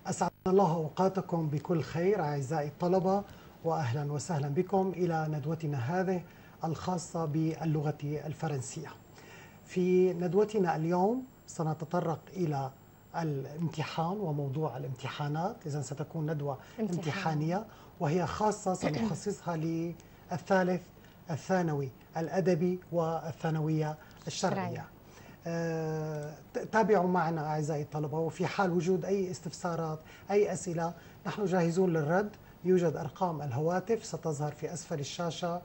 أسعد الله أوقاتكم بكل خير أعزائي الطلبة، وأهلا وسهلا بكم إلى ندوتنا هذه الخاصة باللغة الفرنسية. في ندوتنا اليوم سنتطرق إلى الامتحان وموضوع الامتحانات، إذن ستكون ندوة امتحانية وهي خاصة سنخصصها للثالث الثانوي الأدبي والثانوية الشرعية. تابعوا معنا أعزائي الطلبة، وفي حال وجود أي استفسارات أي أسئلة نحن جاهزون للرد. يوجد أرقام الهواتف ستظهر في أسفل الشاشة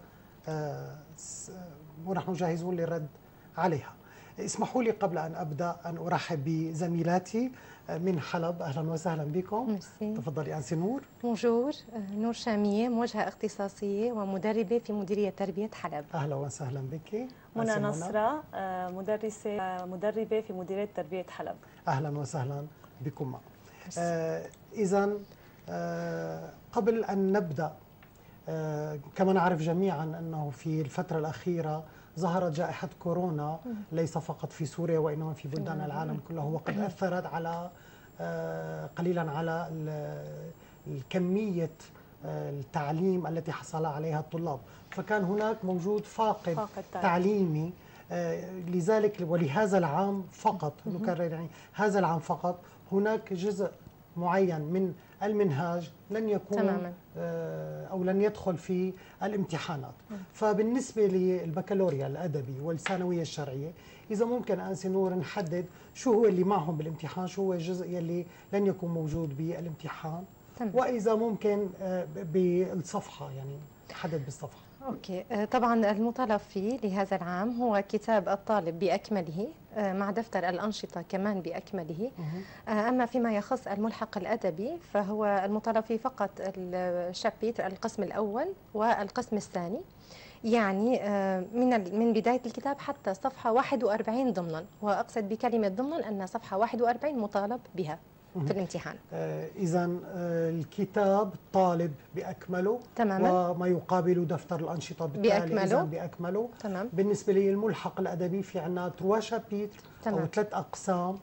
ونحن جاهزون للرد عليها. اسمحوا لي قبل أن أبدأ أن أرحب بزميلاتي من حلب. أهلا وسهلا بكم. تفضلي أنسي نور. بونجور، نور شامية، موجهة اختصاصية ومدربة في مديرية تربية حلب. أهلا وسهلا بك. منى نصرة، مدربة في مديرية تربية حلب. أهلا وسهلا بكم. إذن قبل أن نبدأ، كما نعرف جميعا أنه في الفترة الأخيرة ظهرت جائحة كورونا ليس فقط في سوريا وإنما في بلدان العالم كله، وقد أثرت على قليلا على الكمية التعليم التي حصل عليها الطلاب، فكان هناك موجود فاقد تعليمي. لذلك ولهذا العام فقط نكرر، يعني هذا العام فقط هناك جزء معين من المنهاج لن يكون تماما أو لن يدخل في الامتحانات. فبالنسبة للبكالوريا الأدبي والثانوية الشرعية، إذا ممكن أنسي نور نحدد شو هو اللي معهم بالامتحان، شو هو الجزء يلي لن يكون موجود بالامتحان، وإذا ممكن بالصفحة، يعني نحدد بالصفحة. أوكي، طبعا المطالب فيه لهذا العام هو كتاب الطالب بأكمله مع دفتر الأنشطة كمان بأكمله. أما فيما يخص الملحق الأدبي فهو المطالب فيه فقط الشابيتر، القسم الأول والقسم الثاني، يعني من بداية الكتاب حتى صفحة 41 ضمنا، وأقصد بكلمة ضمنا أن صفحة 41 مطالب بها في الامتحان. إذا الكتاب طالب بأكمله تماما، وما يقابل دفتر الأنشطة بالتالي بأكمله. تمام. بالنسبة للملحق الأدبي في عندنا 3 شابيتر أو 3 أقسام.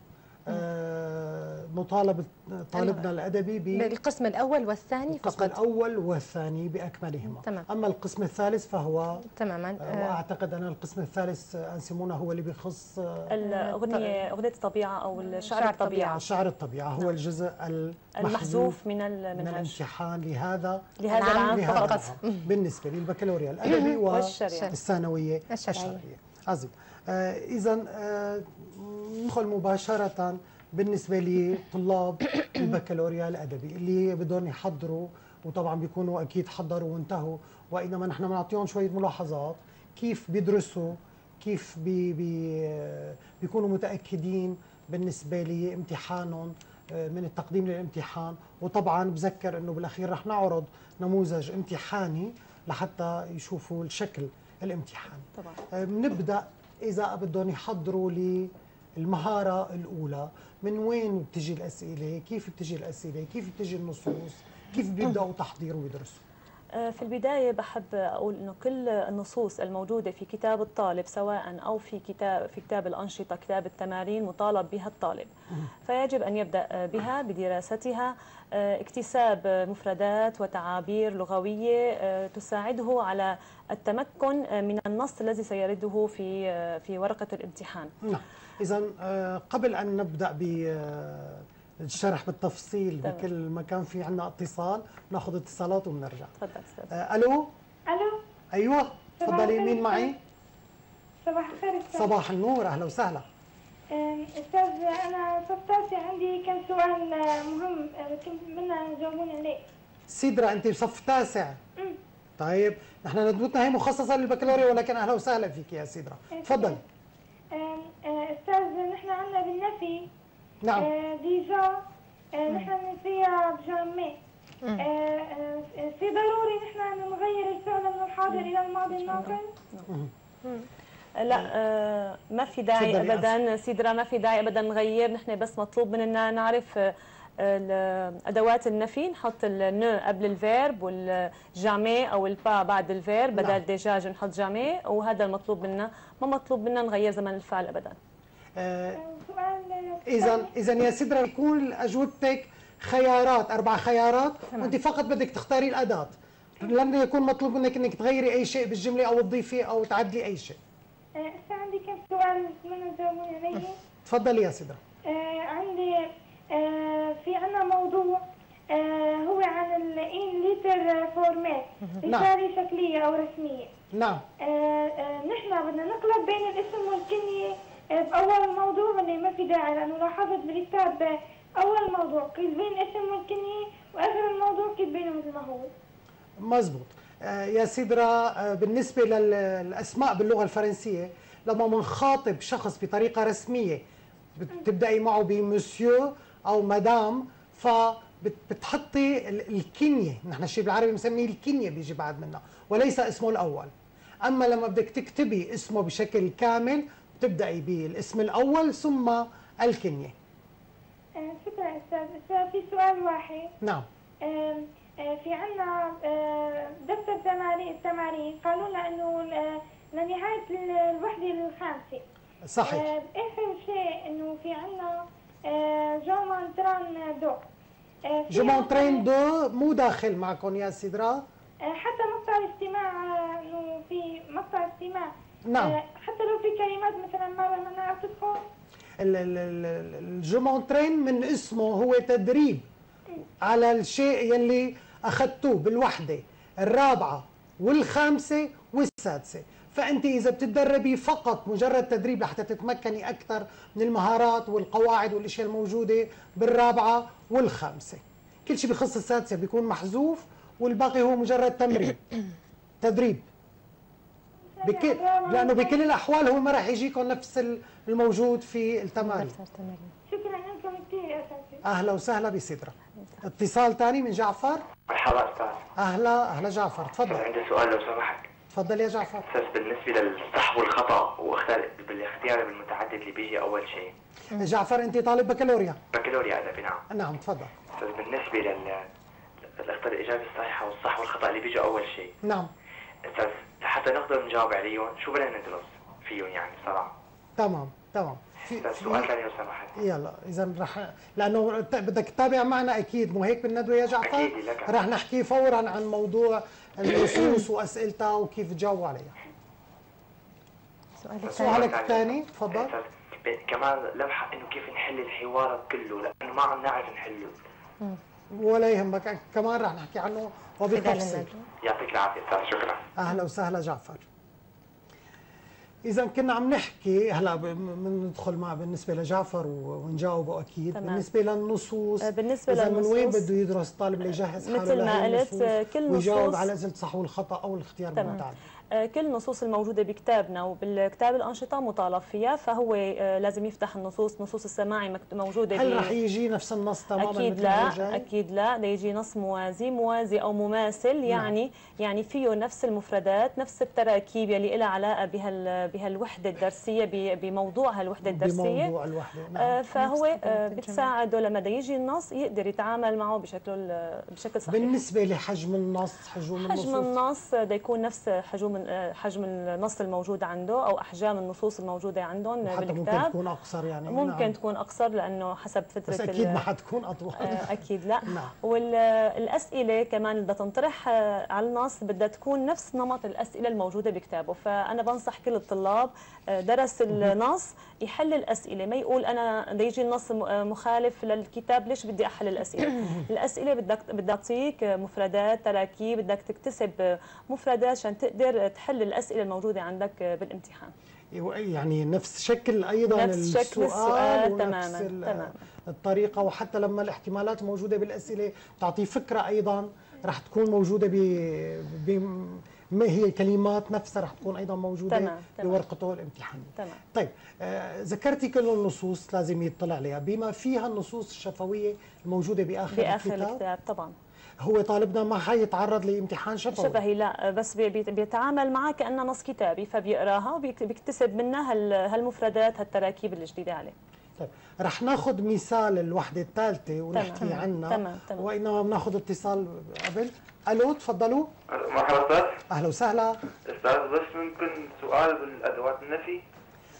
نطالب طالبنا الأدبي بالقسم الأول والثاني فقط. القسم الأول والثاني بأكملهما. تمام. أما القسم الثالث فهو تماما، وأعتقد أن القسم الثالث أنسمونا هو اللي بيخص أغنية الطبيعة أو الشعر الطبيعة. شعر الطبيعة هو الجزء المحذوف من المنهج، من الامتحان لهذا العام فقط بالنسبة للبكالوريا الأدبي والثانوية الشرعية. عظيم. إذا ندخل مباشرة بالنسبة لطلاب البكالوريا الأدبي اللي بدهم يحضروا، وطبعا بيكونوا أكيد حضروا وانتهوا، وإنما نحن بنعطيهم شوية ملاحظات كيف بيدرسوا، كيف بيكونوا متأكدين بالنسبة لامتحانهم من التقديم للامتحان. وطبعا بذكر أنه بالأخير رح نعرض نموذج امتحاني لحتى يشوفوا الشكل الامتحاني. طبعا بنبدأ إذا بدهم يحضروا للمهارة الأولى، من وين بتجي الأسئلة، كيف بتجي الأسئلة، كيف بتجي النصوص، كيف بيبدأوا تحضير ويدرسوا؟ في البداية بحب أقول إنه كل النصوص الموجودة في كتاب الطالب سواء أو في كتاب الأنشطة، كتاب التمارين، مطالب بها الطالب، فيجب أن يبدأ بها بدراستها، اكتساب مفردات وتعابير لغوية تساعده على التمكن من النص الذي سيرده في ورقة الامتحان. إذا قبل أن نبدأ الشرح بالتفصيل بكل مكان، في عندنا اتصال، ناخذ اتصالات وبنرجع. تفضل استاذ. الو. الو. ايوه تفضلي، مين معي؟ صباح الخير استاذ. صباح النور، اهلا وسهلا. استاذ انا صف تاسع، عندي كم سؤال مهم كنت بدنا تجاوبوني عليه. سيدرا انت بصف تاسع؟ طيب نحن ندوتنا هي مخصصه للبكالوريا، ولكن اهلا وسهلا فيك يا سيدرا، تفضلي. استاذ نحن عندنا بالنفي نعم ديجا نحن فيها بجامي، في ضروري نحن نغير الفعل من الحاضر الى الماضي الناقص؟ لا، ما في داعي ابدا سيدرا، ما في داعي ابدا نغير. نحن بس مطلوب مننا نعرف ادوات النفي، نحط النو قبل الفيرب والجامي او البا بعد الفيرب، بدل ديجاج نحط جامي، وهذا المطلوب منا، ما مطلوب منا نغير زمن الفعل ابدا. اذا يا سيدرا يكون اجوبتك خيارات، 4 خيارات، وانت فقط بدك تختاري الاداه. لن يكون مطلوب منك انك تغيري اي شيء بالجمله او تضيفي او تعدلي اي شيء. هسه عندي كم سؤال بتمنى تجاوبوني عليه. تفضلي يا سدرة. عندي في عنا موضوع هو عن الإن ليتر فورمات، رسالة شكلية أو رسمية. نعم. نحن بدنا نقلب بين الاسم والكنية بأول الموضوع ولا ما في داعي؟ لأنه لاحظت بالكتاب أول موضوع كاتبين الاسم والكنية وآخر الموضوع كاتبينه مثل ما هو. مزبوط. يا سدرة، بالنسبة للأسماء باللغة الفرنسية لما منخاطب شخص بطريقة رسمية بتبدأي معه بمسيو أو مدام، فبتحطي الكنية، نحن الشيء بالعربي بنسميه الكنية بيجي بعد منها وليس اسمه الأول. أما لما بدك تكتبي اسمه بشكل كامل بتبدأي بالاسم الأول ثم الكنية. شكرا أستاذ. في سؤال واحد. نعم. في عنا دفتر التمارين قالوا لنا انه لنهايه الوحده الخامسه. صحيح. اخر شيء انه في عنا جو مونتران دو. جو مونترين دو مو داخل معكم يا سدرة. حتى مقطع الاستماع، انه في مقطع استماع. نعم. حتى لو في كلمات مثلا ما نعرف تدخل. الجو مونترين من اسمه هو تدريب على الشيء يلي اخذتوه بالوحده الرابعه والخامسه والسادسه، فانت اذا بتتدربي فقط مجرد تدريب لحتى تتمكني اكثر من المهارات والقواعد والاشياء الموجوده بالرابعه والخامسه. كل شيء بخص السادسه بيكون محذوف والباقي هو مجرد تمرين تدريب. لانه بكل الاحوال هو ما راح يجيكم نفس الموجود في التمارين. شكرا لكم كثير يا اساتذه. اهلا وسهلا بسدرة. اتصال ثاني من جعفر. مرحبا استاذ. اهلا جعفر، تفضل. عندي سؤال لو سمحت. تفضل يا جعفر. استاذ، بالنسبه للصح والخطا بالاختيار المتعدد اللي بيجي اول شيء. جعفر انت طالب بكالوريا. بكالوريا ادبي. نعم. نعم تفضل. استاذ، بالنسبه للاختيار الاجابه الصحيحه والصح والخطا اللي بيجي اول شيء. نعم. استاذ، حتى نقدر نجاوب عليهم شو بدنا ندرس فيهم يعني بصراحه. تمام. استاذ، سؤال ثاني لو سمحت. يلا اذا رح، لانه بدك تتابع معنا اكيد، مو هيك بالندوه يا جعفر؟ اكيد لك. رح نحكي فورا عن موضوع النصوص واسئلتها وكيف تجاوبوا عليها. سؤالك الثاني تفضل. كمان لمحه انه كيف نحل الحوار كله لانه ما عم نعرف نحله. ولا يهمك، كمان رح نحكي عنه وبالتفصيل. يعطيك العافيه استاذ، شكرا. اهلا وسهلا جعفر. إذا كنا عم نحكي هلا بندخل مع بالنسبة لجعفر ونجاوبه أكيد. تمام. بالنسبة للنصوص، إذا من وين بده يدرس الطالب ليجهز حاله مثل ما قلت كل نصوص ويجاوب على أسئلة الصح والخطأ أو الاختيار المتعدد. كل النصوص الموجودة بكتابنا وبالكتاب الأنشطة مطالب فيها، فهو لازم يفتح نصوص السماعي موجودة. هل رح يجي نفس النص تماما؟ أكيد لا، أكيد لا، ده يجي نص موازي أو مماثل. يعني فيه نفس المفردات، نفس التراكيب اللي لها علاقة بهالوحدة الدرسية، بموضوعها الوحدة الدرسية. بموضوع الوحدة. نعم. فهو بتساعده لما ده يجي النص يقدر يتعامل معه بشكل صحيح. بالنسبة لحجم النص، حجم النص ده يكون نفس حجم النص الموجود عنده او احجام النصوص الموجوده عندهم بالكتاب. ممكن تكون اقصر يعني. ممكن تكون اقصر لانه حسب فتره، بس اكيد ما حتكون اطول. اكيد لا. والاسئله كمان اللي بدها تنطرح على النص بدها تكون نفس نمط الاسئله الموجوده بكتابه. فانا بنصح كل الطلاب درس النص يحل الاسئله، ما يقول انا بده يجي النص مخالف للكتاب ليش بدي احل الاسئله. الاسئله بدها تعطيك مفردات، تراكيب، بدك تكتسب مفردات عشان تقدر تحل الاسئله الموجوده عندك بالامتحان. يعني نفس شكل ايضا نفس شكل السؤال ونفس تماما الطريقه، وحتى لما الاحتمالات موجوده بالاسئله تعطي فكره ايضا رح تكون موجوده ما هي الكلمات نفسها رح تكون ايضا موجوده بورقته الامتحانيه. تمام. طيب ذكرتي كل النصوص لازم يطلع عليها بما فيها النصوص الشفويه الموجوده باخر الكتاب. طبعا هو طالبنا ما حيتعرض لامتحان شفهي لا، بس بيتعامل معها كأنها نص كتابي، فبيقراها وبيكتسب منها هالمفردات، هالتراكيب الجديده عليه. طيب رح ناخذ مثال الوحده الثالثه ونحكي عنها. تمام. وانما بناخذ اتصال قبل. الو تفضلوا. مرحبا استاذ. اهلا وسهلا استاذ، بس ممكن سؤال بالادوات النفي؟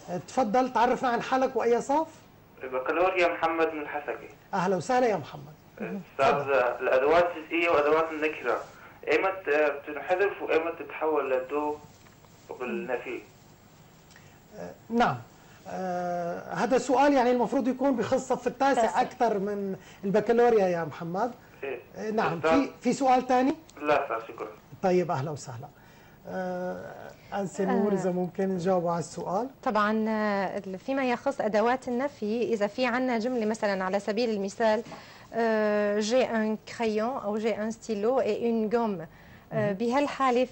تفضل، تعرفنا عن حالك واي صف. بكالوريا محمد من الحسكي. اهلا وسهلا يا محمد. أستاذ، الأدوات الجزئية وأدوات النكرة إيمت بتنحذف وإيمت بتتحول للدو بالنفي؟ نعم. هذا سؤال يعني المفروض يكون بخص الصف التاسع أكثر من البكالوريا يا محمد. إيه. نعم. في سؤال ثاني؟ لا أستاذ، شكرا. طيب أهلا وسهلا. أنسة نور إذا ممكن نجاوب على السؤال. طبعا فيما يخص أدوات النفي، إذا في عنا جملة مثلا على سبيل المثال j'ai un crayon أو j'ai un stylo et une gomme، بهالحالة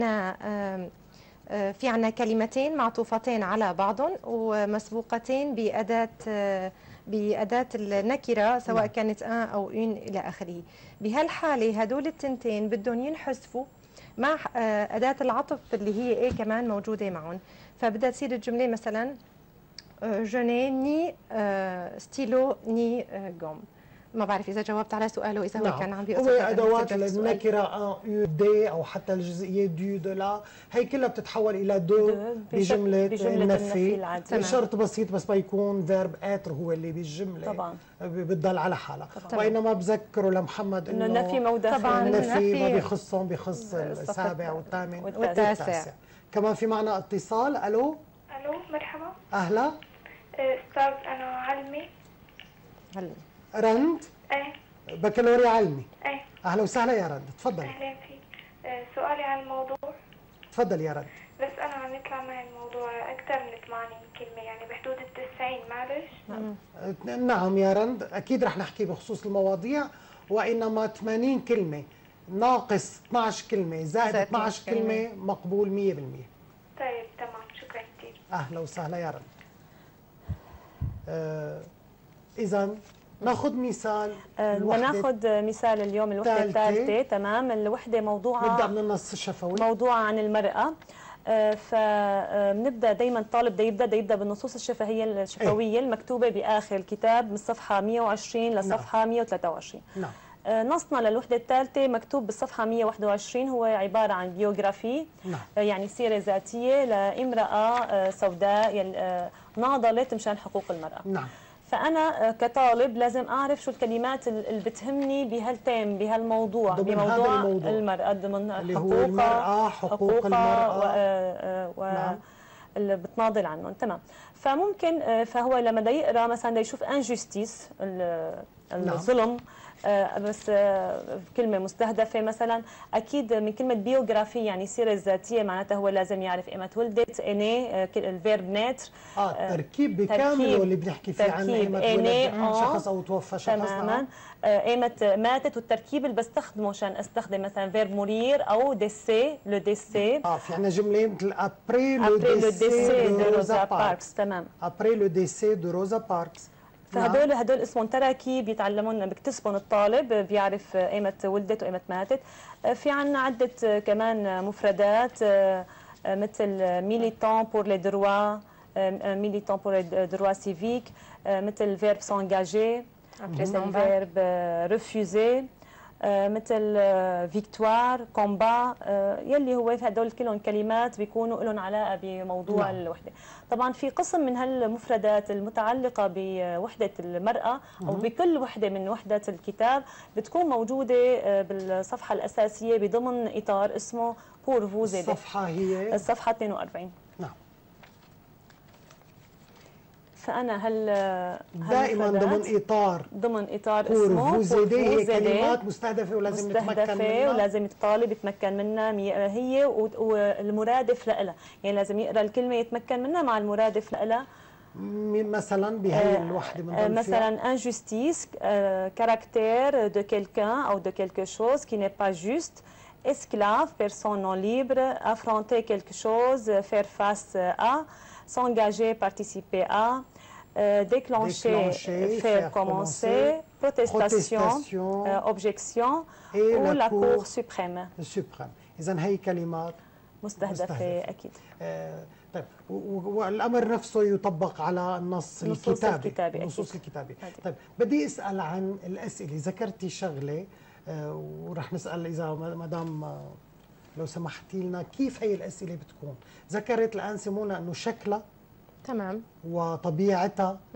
في عنا كلمتين معطوفتين على بعضهم ومسبوقتين بأداة النكرة، سواء كانت ان أو اون إلى آخره. بهالحالة هدول التنتين بدهم ينحذفوا مع أداة العطف اللي هي ايه كمان موجودة معهم، فبدها تصير الجملة مثلا je n'ai ni stylo ni gomme. ما بعرف إذا جاوبت على سؤاله، إذا هو كان عم بيقصد هو أدوات النكرة دي أو حتى الجزئية دو دو لا، هي كلها بتتحول إلى دو بجملة النفي بشرط بسيط، بس ما يكون فيرب اتر هو اللي بالجملة طبعا بتضل على حالها. وإنما بذكروا لمحمد إنه النفي مودع، طبعا النفي ما بيخصهم، بيخص السابع والثامن والتاسع. كمان في معنا اتصال. ألو مرحبا. أهلا أستاذ، أنا علمي. رند. ايه. بكالوريا علمي. ايه. اهلا وسهلا يا رند، تفضلي. اهلا فيك. سؤالي عن الموضوع. تفضلي يا رند. بس انا عم يطلع معي الموضوع اكثر من 80 كلمه، يعني بحدود ال90. معلش. نعم يا رند، اكيد رح نحكي بخصوص المواضيع، وانما 80 كلمه ناقص 12 كلمه زائد 12 كلمه مقبول 100%. طيب تمام، شكرا كثير. اهلا وسهلا يا رند. اذا ناخذ مثال. ناخذ مثال اليوم الوحده الثالثه. تمام. الوحده موضوعها، نبدا من النص الشفوي، موضوعها عن المراه. فبنبدا دائما الطالب يبدا بالنصوص الشفويه المكتوبه باخر الكتاب من الصفحه 120 للصفحه 123. نعم. نصنا للوحده الثالثه مكتوب بالصفحه 121 هو عباره عن بيوغرافي. نعم. يعني سيره ذاتيه لامراه سوداء ناضلت مشان حقوق المراه. نعم. فأنا كطالب لازم أعرف شو الكلمات اللي بتهمني بهالتيم، بهالموضوع، بموضوع المرأة، ضمن حقوقها، حقوق المرأة نعم. اللي بتناضل عنهم. تمام. فممكن فهو لما بده يقرا مثلا بده يشوف انجستيس، الظلم، بس كلمة مستهدفة مثلا. أكيد من كلمة بيوغرافي يعني سيرة ذاتية، معناتها هو لازم يعرف إيمت ولدت، إني الفيرب ناتر. تركيب بكامله اللي بنحكي فيه عن إيمت ولد شخص أو توفى شخص. تماما. إيمت ماتت، والتركيب اللي بستخدمه عشان أستخدم مثلا فيرب مورير أو ديسي، لو ديسي. في عندنا جملة مثل أبري لو ديسي دو روزا باركس. تمام. أبري لو ديسي دو روزا باركس. فهدول اسمهم تراكيب بيتعلمون، بيكتسبهم الطالب، بيعرف ايمت ولدت وايمت ماتت. في عنا عده كمان مفردات مثل ميليتون بور لي دروا، ميليتون بور لي دروا سيفيك، مثل فيرب سانجاجي، مثل فيرب ريفوزي، مثل فيكتوار، كومبا، يلي هو هدول كلهم كلمات بيكونوا لهم علاقه بموضوع الوحده. طبعا في قسم من هالمفردات المتعلقه بوحده المراه او بكل وحده من وحدات الكتاب بتكون موجوده بالصفحه الاساسيه بضمن اطار اسمه بور فوز. الصفحه هي الصفحه 42. نعم. فأنا دائما ضمن إطار اسمه هي كلمات مستهدفة ولازم نتمكن منها، ولازم الطالب يتمكن منها هي والمرادف لها، يعني لازم يقرأ الكلمة يتمكن منها مع المرادف لها. مثلا بهي الوحدة من مثلا injustice, caractère de quelqu'un ou de quelque chose qui n'est pas juste, esclave, personne non libre, affronter quelque chose, faire face à, s'engager, participer à, déclencher, faire commencer, protestation, objection ou la Cour suprême. إذن هي كلمات مستهدفة أكيد. طيب، والأمر نفسه يطبق على النص الكتابي، النصوص الكتابية. طيب، بدي أسأل عن الأسئلة. ذكرتي شغلة ورح نسأل إذا مدام لو سمحتي لنا كيف هي الأسئلة بتكون. ذكرت الآن سمونا أنه شكلها تمام وطبيعتها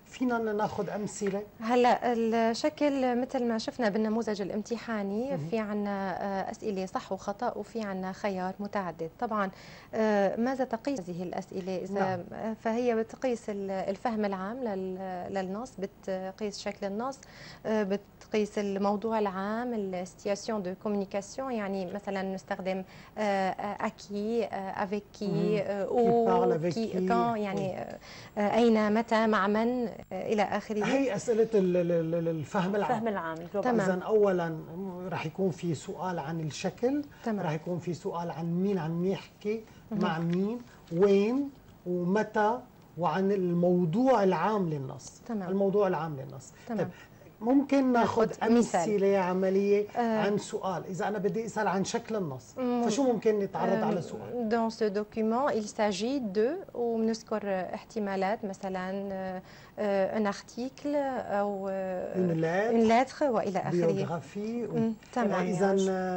فينا ناخذ امثله؟ هلا الشكل مثل ما شفنا بالنموذج الامتحاني في عنا اسئله صح وخطا وفي عنا خيار متعدد. طبعا ماذا تقيس هذه الاسئله؟ اذا فهي بتقيس الفهم العام للنص، بتقيس شكل النص، بتقيس الموضوع العام، السيتياسيون دو كومونيكاسيون، يعني مثلا نستخدم اكي، افيك كي، او كي، كان، يعني اين، متى، مع من، الى اخره. هي اسئله الفهم العام. اذا اولا راح يكون في سؤال عن الشكل، تمام. راح يكون في سؤال عن مين عم يحكي، مع مين، وين، ومتى، وعن الموضوع العام للنص. تمام. الموضوع العام للنص. تمام. طيب ممكن ناخذ امثله عمليه عن سؤال. اذا انا بدي اسال عن شكل النص فشو ممكن نتعرض على سؤال؟ Dans ce document il s'agit de ونذكر احتمالات، مثلا un article او une lettre والى اخره. بيوغرافي. تمام. اذا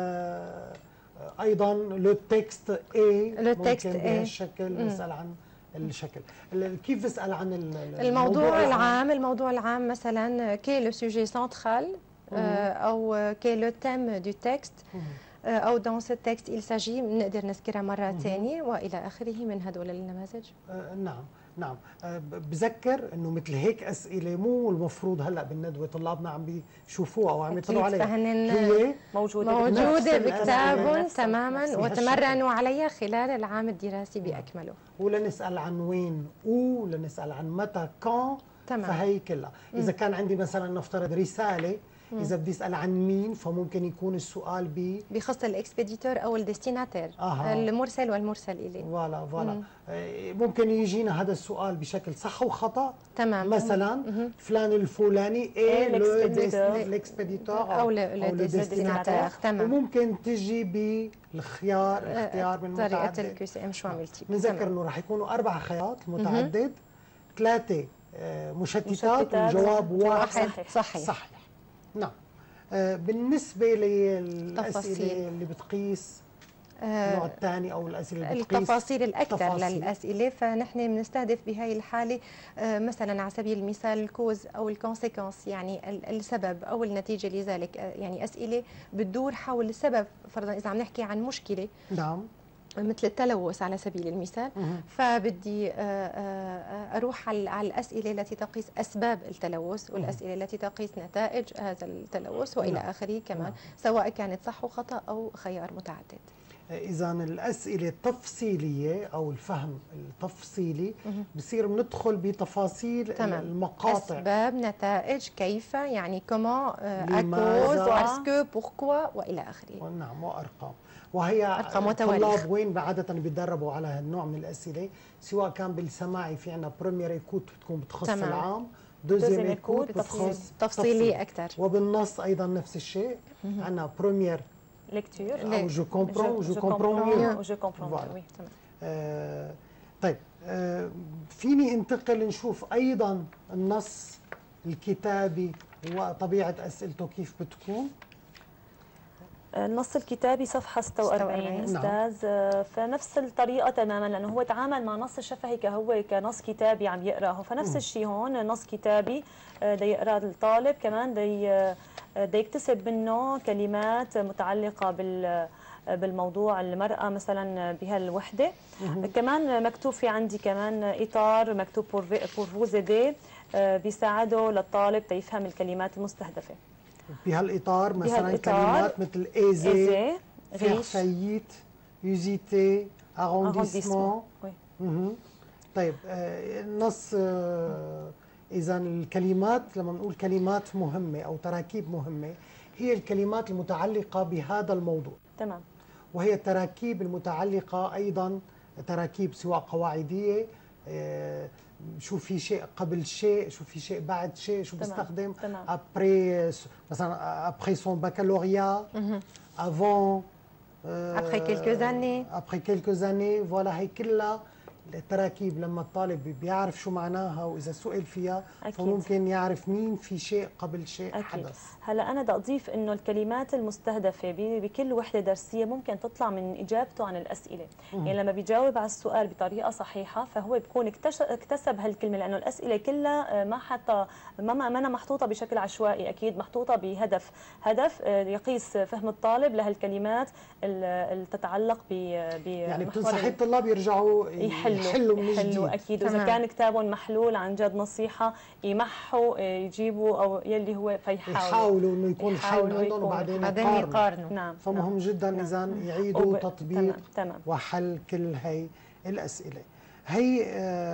ايضا لو تكست ممكن بهالشكل نسال عن الشكل. كيف بسال عن الموضوع العام؟ الموضوع العام مثلا كي لو سوجي سنترال، او كي لو تيم دو تكست، او دون سو تكست il s'agit، بنقدر نذكرها مره ثانيه والى اخره من هدول النماذج. نعم. بذكر انه مثل هيك اسئله مو المفروض هلا بالندوه طلابنا عم بيشوفوها او عم يطلعوا عليها، هي موجوده بكتاب تماما وتمرنوا عليها خلال العام الدراسي باكمله. ولنسال عن وين، ولنسال عن متى، كان. فهي كلها. اذا كان عندي مثلا نفترض رساله، إذا بدي أسأل عن مين فممكن يكون السؤال بخص الإكسبيديتور أو الديستيناتير، المرسل والمرسل إليه. فوالا. ممكن يجينا هذا السؤال بشكل صح وخطأ. تمام. مثلا فلان الفلاني الإكسبيديتور أو الديستيناتير. تمام. وممكن تجي بالخيار، اختيار من طريقة متعدد. الكيو شوا ملتيبل. نذكر إنه راح يكونوا 4 خيارات متعدد، 3 مشتتات وجواب واحد صحيح. نعم. بالنسبة للأسئلة اللي بتقيس النوع الثاني أو الأسئلة اللي بتقيس التفاصيل الأكثر للأسئلة، فنحن بنستهدف بهي الحالة مثلا على سبيل المثال الكوز أو الكونسيكونس، يعني السبب أو النتيجة لذلك. يعني أسئلة بتدور حول السبب. فرضا إذا عم نحكي عن مشكلة، نعم، مثل التلوث على سبيل المثال، فبدي أروح على الأسئلة التي تقيس أسباب التلوث والأسئلة التي تقيس نتائج هذا التلوث وإلى آخره كمان، سواء كانت صح وخطأ أو خيار متعدد. إذا الأسئلة التفصيلية أو الفهم التفصيلي بصير بندخل بتفاصيل المقاطع، أسباب، نتائج، كيف، يعني كومون، أكوز، أسكو، بوركوا وإلى آخره. نعم، وأرقام. وهي الطلاب وين عادة بيتدربوا على هالنوع من الأسئلة، سواء كان بالسماعي في عنا بروميير ايكوت بتكون بتخص العام، دوزيام ايكوت بتخص تفصيلي أكثر، وبالنص أيضا نفس الشيء. عنا بروميير ليكتور أو جو كومبرون ميو. طيب فيني انتقل نشوف أيضا النص الكتابي وطبيعة أسئلته كيف بتكون. النص الكتابي صفحة 46 أستاذ. فنفس الطريقة تماما، لأنه هو تعامل مع نص الشفهي كهو كنص كتابي عم يقرأه، فنفس الشيء هون نص كتابي دا يقرأ الطالب، كمان دا يكتسب منه كلمات متعلقة بالموضوع المرأة مثلا بهالوحدة. كمان مكتوب في عندي كمان إطار مكتوب pour vous aider، بيساعده للطالب تيفهم الكلمات المستهدفة. بهالإطار مثلا كلمات مثل ايزي، فير فايت، يوزيتي، ارونديسمون. طيب النص إذا الكلمات، لما نقول كلمات مهمة أو تراكيب مهمة، هي الكلمات المتعلقة بهذا الموضوع. تمام. وهي التراكيب المتعلقة أيضا تراكيب سواء قواعدية، شو في شيء قبل شيء، شو في شيء بعد شيء، شو بستخدم ابري مثلا ابري سون بكالوريا، افون، ابري كيلكو زاني، فوالا. هي كلها التراكيب لما الطالب بيعرف شو معناها وإذا سئل فيها أكيد. فممكن يعرف مين في شيء قبل شيء أكيد. حدث. هلا أنا بدي أضيف إنه الكلمات المستهدفة بكل وحدة درسية ممكن تطلع من إجابته عن الأسئلة. يعني لما بيجاوب على السؤال بطريقة صحيحة فهو بيكون اكتسب هالكلمة، لأنه الأسئلة كلها ما محطوطة بشكل عشوائي، أكيد محطوطة هدف يقيس فهم الطالب لهالكلمات اللي تتعلق يعني بتنصحي الطلاب يرجعوا يحلوا من جديد. أكيد. وإذا كان كتابهم محلول عن جد نصيحة يمحوا يجيبوا أو يلي هو يحاولوا انه يكون الحل عندهم وبعدين يقارنوا. نعم. فمهم جدا نعم. اذا يعيدوا تطبيق تمام. وحل كل هي الاسئله. هي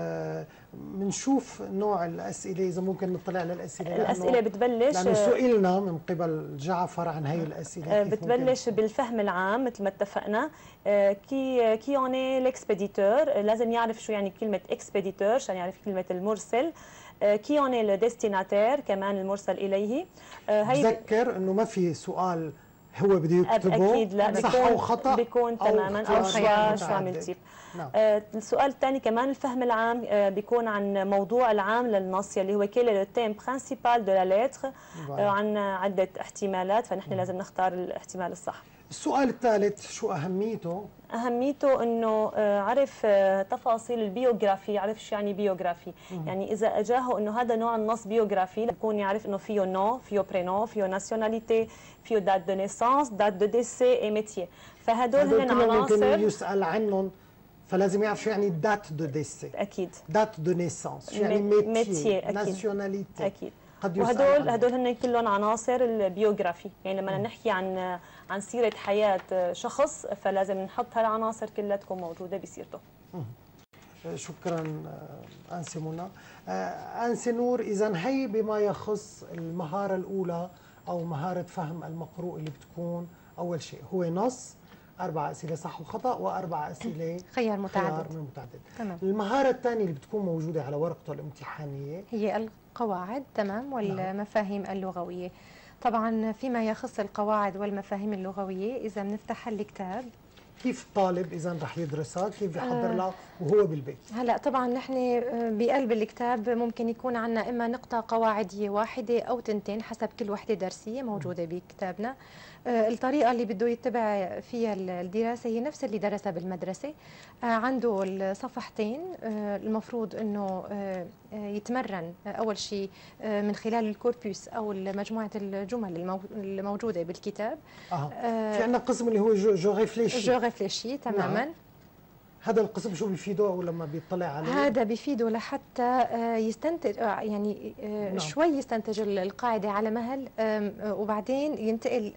بنشوف نوع الاسئله اذا ممكن نطلع على الاسئله. الاسئله بتبلش لانه سئلنا من قبل جعفر عن هي الاسئله. بتبلش بالفهم العام مثل ما اتفقنا. كي اون اي ليكسبيديتور، لازم يعرف شو يعني كلمه اكسبيديتور عشان يعرف كلمه المرسل. كي اون اي لو ديستيناتير، كمان المرسل اليه. تذكر انه ما في سؤال هو بده يكتبه اكيد لا، صح او خطا بيكون تماما او شو ملتيب. نعم. السؤال الثاني كمان الفهم العام بيكون عن موضوع العام للنص يلي هو كيل لو تيم برينسيبال دو لا ليتر، عن عده احتمالات، فنحن لازم نختار الاحتمال الصح. السؤال الثالث شو اهميته؟ اهميته انه عرف تفاصيل البيوغرافي، عرف شو يعني بيوغرافي. يعني اذا اجاه انه هذا نوع النص بيوغرافي بكون يعرف انه فيه نو، فيه برينو، فيه ناسيوناليتي، فيه دات دو نيسانس، دات دو ديسي اي ميتيي. فهدول هن عناصر ممكن يسال عنهم، فلازم يعرف شو يعني دات دو ديسي. اكيد. دات دو نيسانس شو يعني ميتيي، ناسيوناليتي. اكيد. وهدول هن كلهم عناصر البيوغرافي. يعني لما نحكي عن سيره حياه شخص فلازم نحط هالعناصر كلها تكون موجوده بسيرته. شكرا انسه منى. انسه نور، اذا هي بما يخص المهاره الاولى او مهاره فهم المقروء اللي بتكون اول شيء هو نص 4 أسئلة صح وخطأ و4 أسئلة خيار متعدد. تمام. المهارة الثانية اللي بتكون موجودة على ورقته الامتحانية هي القواعد، تمام، والمفاهيم اللغوية. طبعا فيما يخص القواعد والمفاهيم اللغوية إذا بنفتح الكتاب كيف الطالب إذا رح يدرسها كيف يحضر لها وهو بالبيت؟ هلا طبعا نحن بقلب الكتاب ممكن يكون عندنا إما نقطة قواعدية واحدة أو تنتين حسب كل وحدة درسية موجودة بكتابنا. الطريقة اللي بده يتبع فيها الدراسة هي نفس اللي درسها بالمدرسة. عنده الصفحتين، المفروض أنه يتمرن أول شيء من خلال الكوربوس أو مجموعة الجمل الموجودة بالكتاب. في عندنا قسم اللي هو جو ريفليشي تماما. هذا القسم شو بيفيده او لما بيطلع عليه؟ هذا بيفيده لحتى يستنتج يعني شوي يستنتج القاعده على مهل، وبعدين ينتقل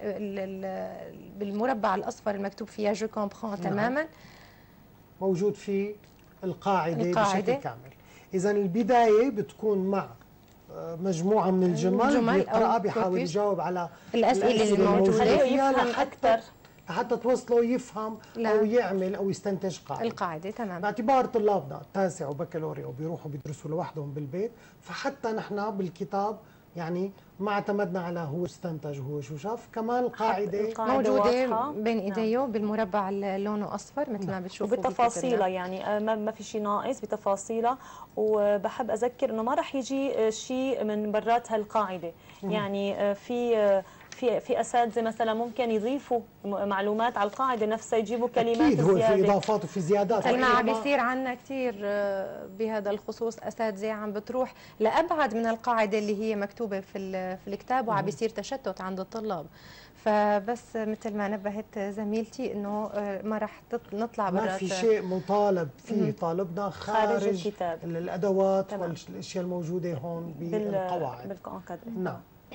بالمربع الاصفر المكتوب فيها جو كومبرون تماما موجود في القاعده بشكل كامل. اذا البدايه بتكون مع مجموعه من الجمل بيقرأها بيحاول يجاوب على الاسئله الموجوده يفهم اكثر حتى توصله يفهم او يعمل او يستنتج القاعده تمام. باعتبار طلابنا التاسع وبكالوريا وبيروحوا بيدرسوا لوحدهم بالبيت، فحتى نحن بالكتاب يعني ما اعتمدنا على هو استنتج هو شو شاف، كمان القاعده موجوده بين ايديه بالمربع لونه اصفر مثل ما بتشوفوا بتفاصيلها. يعني ما في شيء ناقص بتفاصيلها. وبحب اذكر انه ما راح يجي شيء من برات هالقاعده. يعني في اساتذه مثلا ممكن يضيفوا معلومات على القاعده نفسها، يجيبوا كلمات أكيد هو في اضافات وفي زيادات. مثل ما عم بيصير عندنا كثير بهذا الخصوص اساتذه عم بتروح لابعد من القاعده اللي هي مكتوبه في الكتاب، وعم بيصير تشتت عند الطلاب. فبس مثل ما نبهت زميلتي انه ما راح نطلع برا، ما في شيء مطالب فيه طالبنا خارج الكتاب، الادوات والاشياء الموجوده هون بالقواعد. نعم.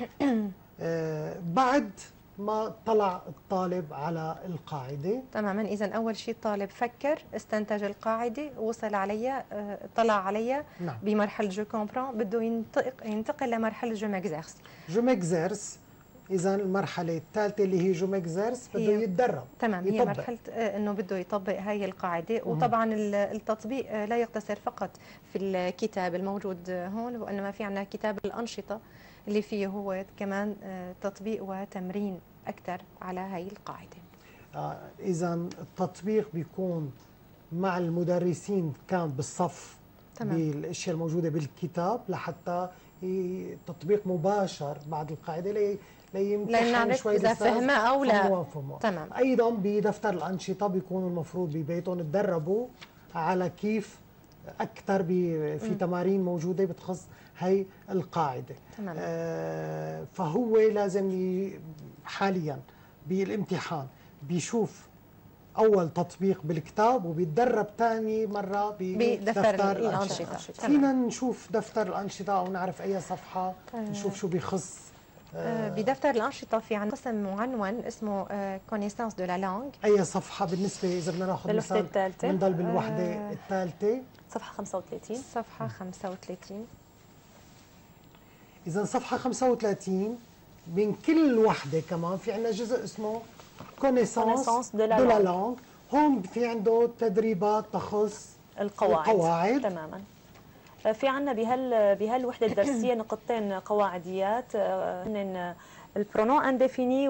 بعد ما طلع الطالب على القاعدة تماما، إذا أول شيء الطالب فكر، استنتج القاعدة، وصل عليها، طلع عليها بمرحلة جو كومبرون، بده ينتقل لمرحلة جو ميكزيرس. جو ميكزيرس إذا المرحلة الثالثة اللي هي جو ميكزيرس بده يتدرب. تمام، هي مرحلة إنه بده يطبق هاي القاعدة. وطبعا التطبيق لا يقتصر فقط في الكتاب الموجود هون، وإنما في عندنا كتاب الأنشطة اللي فيه هو كمان تطبيق وتمرين أكثر على هاي القاعدة. إذا التطبيق بيكون مع المدرسين كان بالصف تمام. بالاشياء الموجوده بالكتاب لحتى تطبيق مباشر بعد القاعده ليمتحن لنعرف شوي إذا الأستاذ فهمها أو لا. فهموها. تمام. ايضا بدفتر الانشطه بيكونوا المفروض ببيتهم تدربوا على كيف اكثر في تمارين موجوده بتخص هي القاعده. تمام. فهو لازم حاليا بالامتحان بيشوف اول تطبيق بالكتاب وبيتدرب ثاني مره بدفتر الانشطه. فينا نشوف دفتر الانشطه او نعرف اي صفحه نشوف شو بيخص. بدفتر الانشطه في عندنا قسم معنون اسمه كونيسانس دو لا لانغ. اي صفحه بالنسبه اذا بدنا ناخذ الوحده مثال الثالثه بنضل بالوحده الثالثه صفحه 35. صفحه 35. اذا صفحه 35 بين كل وحده كمان في عندنا جزء اسمه كونيسانس دو لا لانغ. هون في عنده تدريبات تخص القواعد. تماما. في عندنا بهالوحده الدرسيه نقطتين قواعديات، هن البرونون انديفيني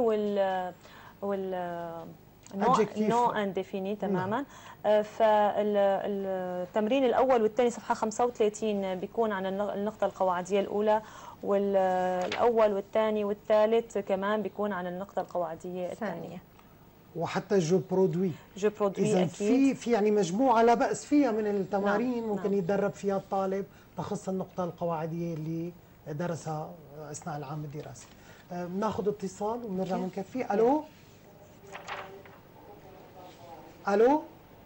نو انديفيني. تماما. فالتمرين الاول والثاني صفحه 35 بيكون عن النقطه القواعديه الاولى، والاول والثاني والثالث كمان بيكون عن النقطه القواعديه الثانيه. وحتى جو برودوي اذا في يعني مجموعه لا باس فيها من التمارين. نعم. ممكن يتدرب فيها الطالب تخص النقطه القواعديه اللي درسها اثناء العام الدراسي. بناخذ اتصال ونرجع بنكفي. الو الو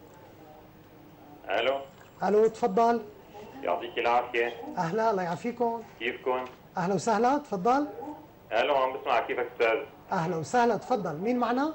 الو الو تفضل. يعطيك العافيه. اهلا، الله يعافيكم. كيفكم؟ اهلا وسهلا، تفضل. الو عم بسمع. كيفك استاذ؟ اهلا وسهلا، تفضل. مين معنا؟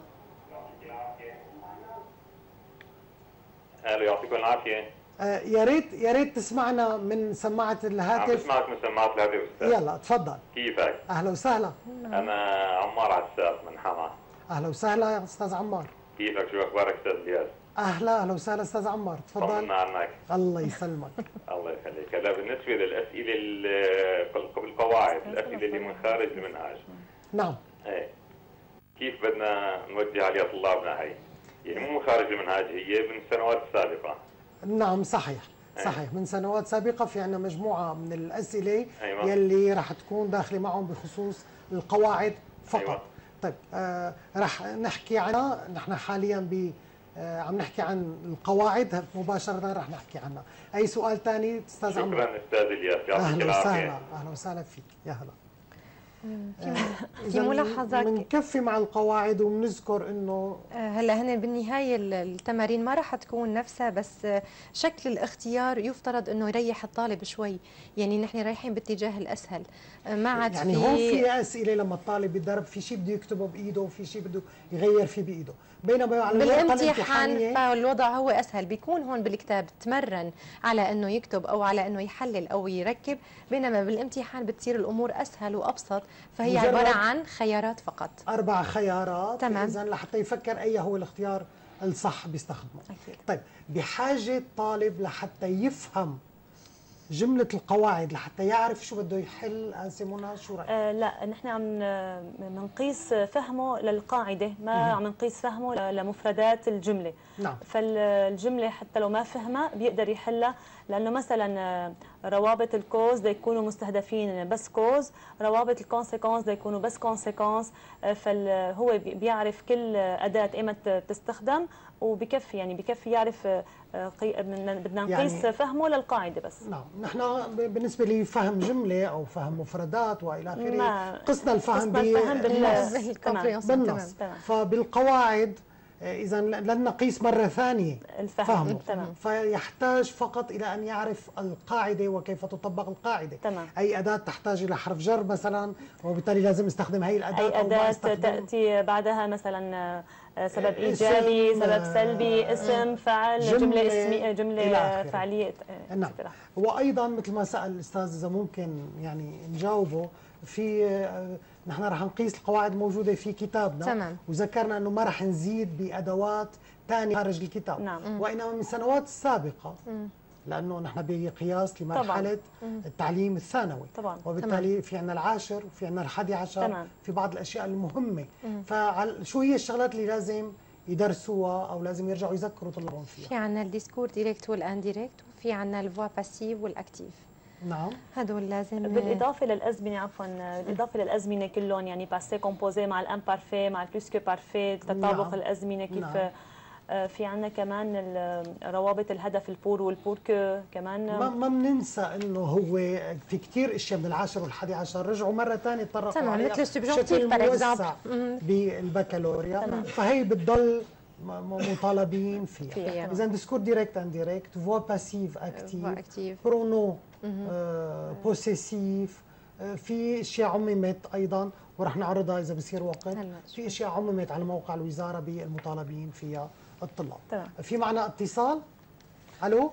الو يعطيكم العافيه. يا ريت تسمعنا من سماعه الهاتف. عم بسمعك من سماعه الهاتف استاذ. يلا تفضل. كيفك؟ اهلا وسهلا. انا عمار عساس من حما. اهلا وسهلا يا استاذ عمار. كيفك؟ شو اخبارك استاذ الياس؟ اهلا وسهلا استاذ عمار، تفضل. طمنا عنك. الله يسلمك. الله يخليك. هلا بالنسبه للاسئله بالقواعد، الاسئله اللي من خارج المنهاج. نعم. ايه كيف بدنا نوجه عليها طلابنا هي؟ يعني مو من خارج المنهاج، هي من السنوات السابقه. نعم صحيح. صحيح. من سنوات سابقة في عندنا مجموعة من الأسئلة. أيوة. يلي راح تكون داخلة معهم بخصوص القواعد فقط. أيوة. طيب راح نحكي عنها. نحن حاليا عم نحكي عن القواعد مباشرة، راح نحكي عنها. أي سؤال ثاني أستاذ عمار؟ شكرا أستاذ إلياس، يعطيك العافية. أهلا وسهلا فيك، يا هلا. في ملاحظة بنكفي مع القواعد وبنذكر انه هلا هن بالنهايه التمارين ما راح تكون نفسها، بس شكل الاختيار يفترض انه يريح الطالب شوي، يعني نحن رايحين باتجاه الاسهل. ما عاد يعني هون في اسئله لما الطالب بيتدرب في شيء بده يكتبه بايده وفي شيء بده يغير فيه بايده، بينما على بالامتحان فالوضع هو اسهل، بيكون هون بالكتاب تمرن على انه يكتب او على انه يحلل او يركب، بينما بالامتحان بتصير الامور اسهل وابسط، فهي عباره عن خيارات فقط، 4 خيارات. تمام. اذا لحتى يفكر اي هو الاختيار الصح بيستخدمه. أكيد. طيب بحاجه الطالب لحتى يفهم جملة القواعد لحتى يعرف شو بده يحل، منى شو رأيك؟ لا، نحن عم نقيس فهمه للقاعدة، ما عم نقيس فهمه لمفردات الجملة. نعم. فالجملة حتى لو ما فهمها بيقدر يحلها، لأنه مثلا روابط الكوز دا يكونوا مستهدفين بس كوز، روابط الكونسيكونس دا يكونوا بس كونسيكونس، فهو بيعرف كل أداة ايمت تستخدم وبكفي، يعني بكفي يعرف بدنا نقيس يعني فهمه للقاعدة بس. نعم. نحن بالنسبة لي فهم جملة أو فهم مفردات وإلى آخره قسنا الفهم بالنص. فبالقواعد إذا لن نقيس مرة ثانية فهمه. فيحتاج فقط إلى أن يعرف القاعدة وكيف تطبق القاعدة. تمام. أي أداة تحتاج إلى حرف جر مثلا، وبالتالي لازم استخدم هي الأداة. أي أداة تأتي بعدها مثلا سبب إيجابي، سبب سلبي، اسم، فعل، جملة اسمية، جملة فعلية. نعم. وأيضا مثل ما سأل الأستاذ إذا ممكن يعني نجاوبه، في نحن رح نقيس القواعد موجودة في كتابنا. تمام. وذكرنا أنه ما رح نزيد بأدوات ثانية خارج الكتاب. نعم. وإنما من السنوات السابقة، لأنه نحن بقياس لمرحلة التعليم الثانوي. طبعا. وبالتالي تمام. في عندنا العاشر وفي عندنا ال11. تمام. في بعض الأشياء المهمة. فشو هي الشغلات اللي لازم يدرسوها او لازم يرجعوا يذكروا طلابهم فيها؟ في عنا الديسكور ديريكت والانديريكت، وفي عنا الفوا باسيف والاكتيف. نعم. هدول لازم بالاضافه للازمنه، عفوا بالاضافه للازمنه كلهم، يعني باسي كومبوزي مع الامبارفي مع البلوس كو بارفي، تطابق نعم. الازمنه كيف. نعم. في عندنا كمان روابط الهدف البور والبور كو كمان. ما بننسى انه هو في كثير اشياء من العاشر والحادي عشر رجعوا مره ثانيه تطرقوا عليها مثل السبجونتيف بشكل بار موسع اكزامبل بالبكالوريا، فهي بتضل مطالبين فيها. اذا ديسكور ديريكت انديريكت، فوا باسيف اكتيف، برونو بوسيسيف، في اشياء عممت ايضا ورح نعرضها اذا بصير وقت. في اشياء عممت على موقع الوزاره بالمطالبين فيها الطلاب. تمام. في معنا اتصال. الو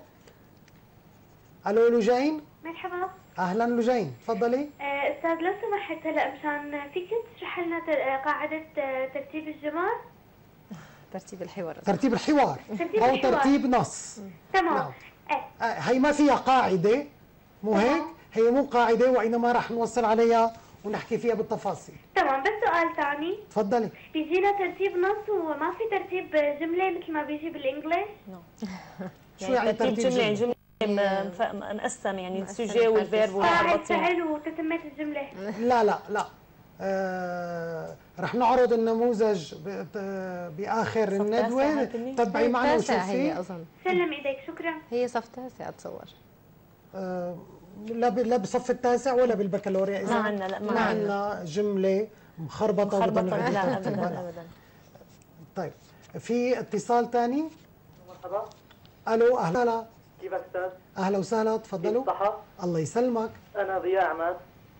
لجين. مرحبا. اهلا لجين، تفضلي. استاذ لو سمحت، هلا مشان فيك تشرح لنا قاعده ترتيب الجمل؟ ترتيب الحوار. ترتيب الحوار او ترتيب نص. تمام. نعم. هي ما فيها قاعده، مو هيك؟ هي مو قاعده، وانما راح نوصل عليها ونحكي فيها بالتفاصيل. تمام. بس سؤال ثاني. تفضلي. بيجينا ترتيب نص وما في ترتيب جمله مثل ما بيجي بالانجلش؟ شو يعني ترتيب جمله؟ جمله مقسم، يعني السوجي والفيرب قاعد فعل وتتمه الجمله. لا رح نعرض النموذج باخر الندوه. تتبعي معنا وشوفي. اظن سلم ايديك. شكرا. هي صف تاسع اتصور. لا بصف التاسع ولا بالبكالوريا. اذا ما عندنا جمله مخربطه لا ابدا. طيب في اتصال ثاني. مرحبا. الو اهلا. كيفك استاذ؟ اهلا وسهلا، تفضلوا. صحة؟ الله يسلمك. انا ضياء عماد.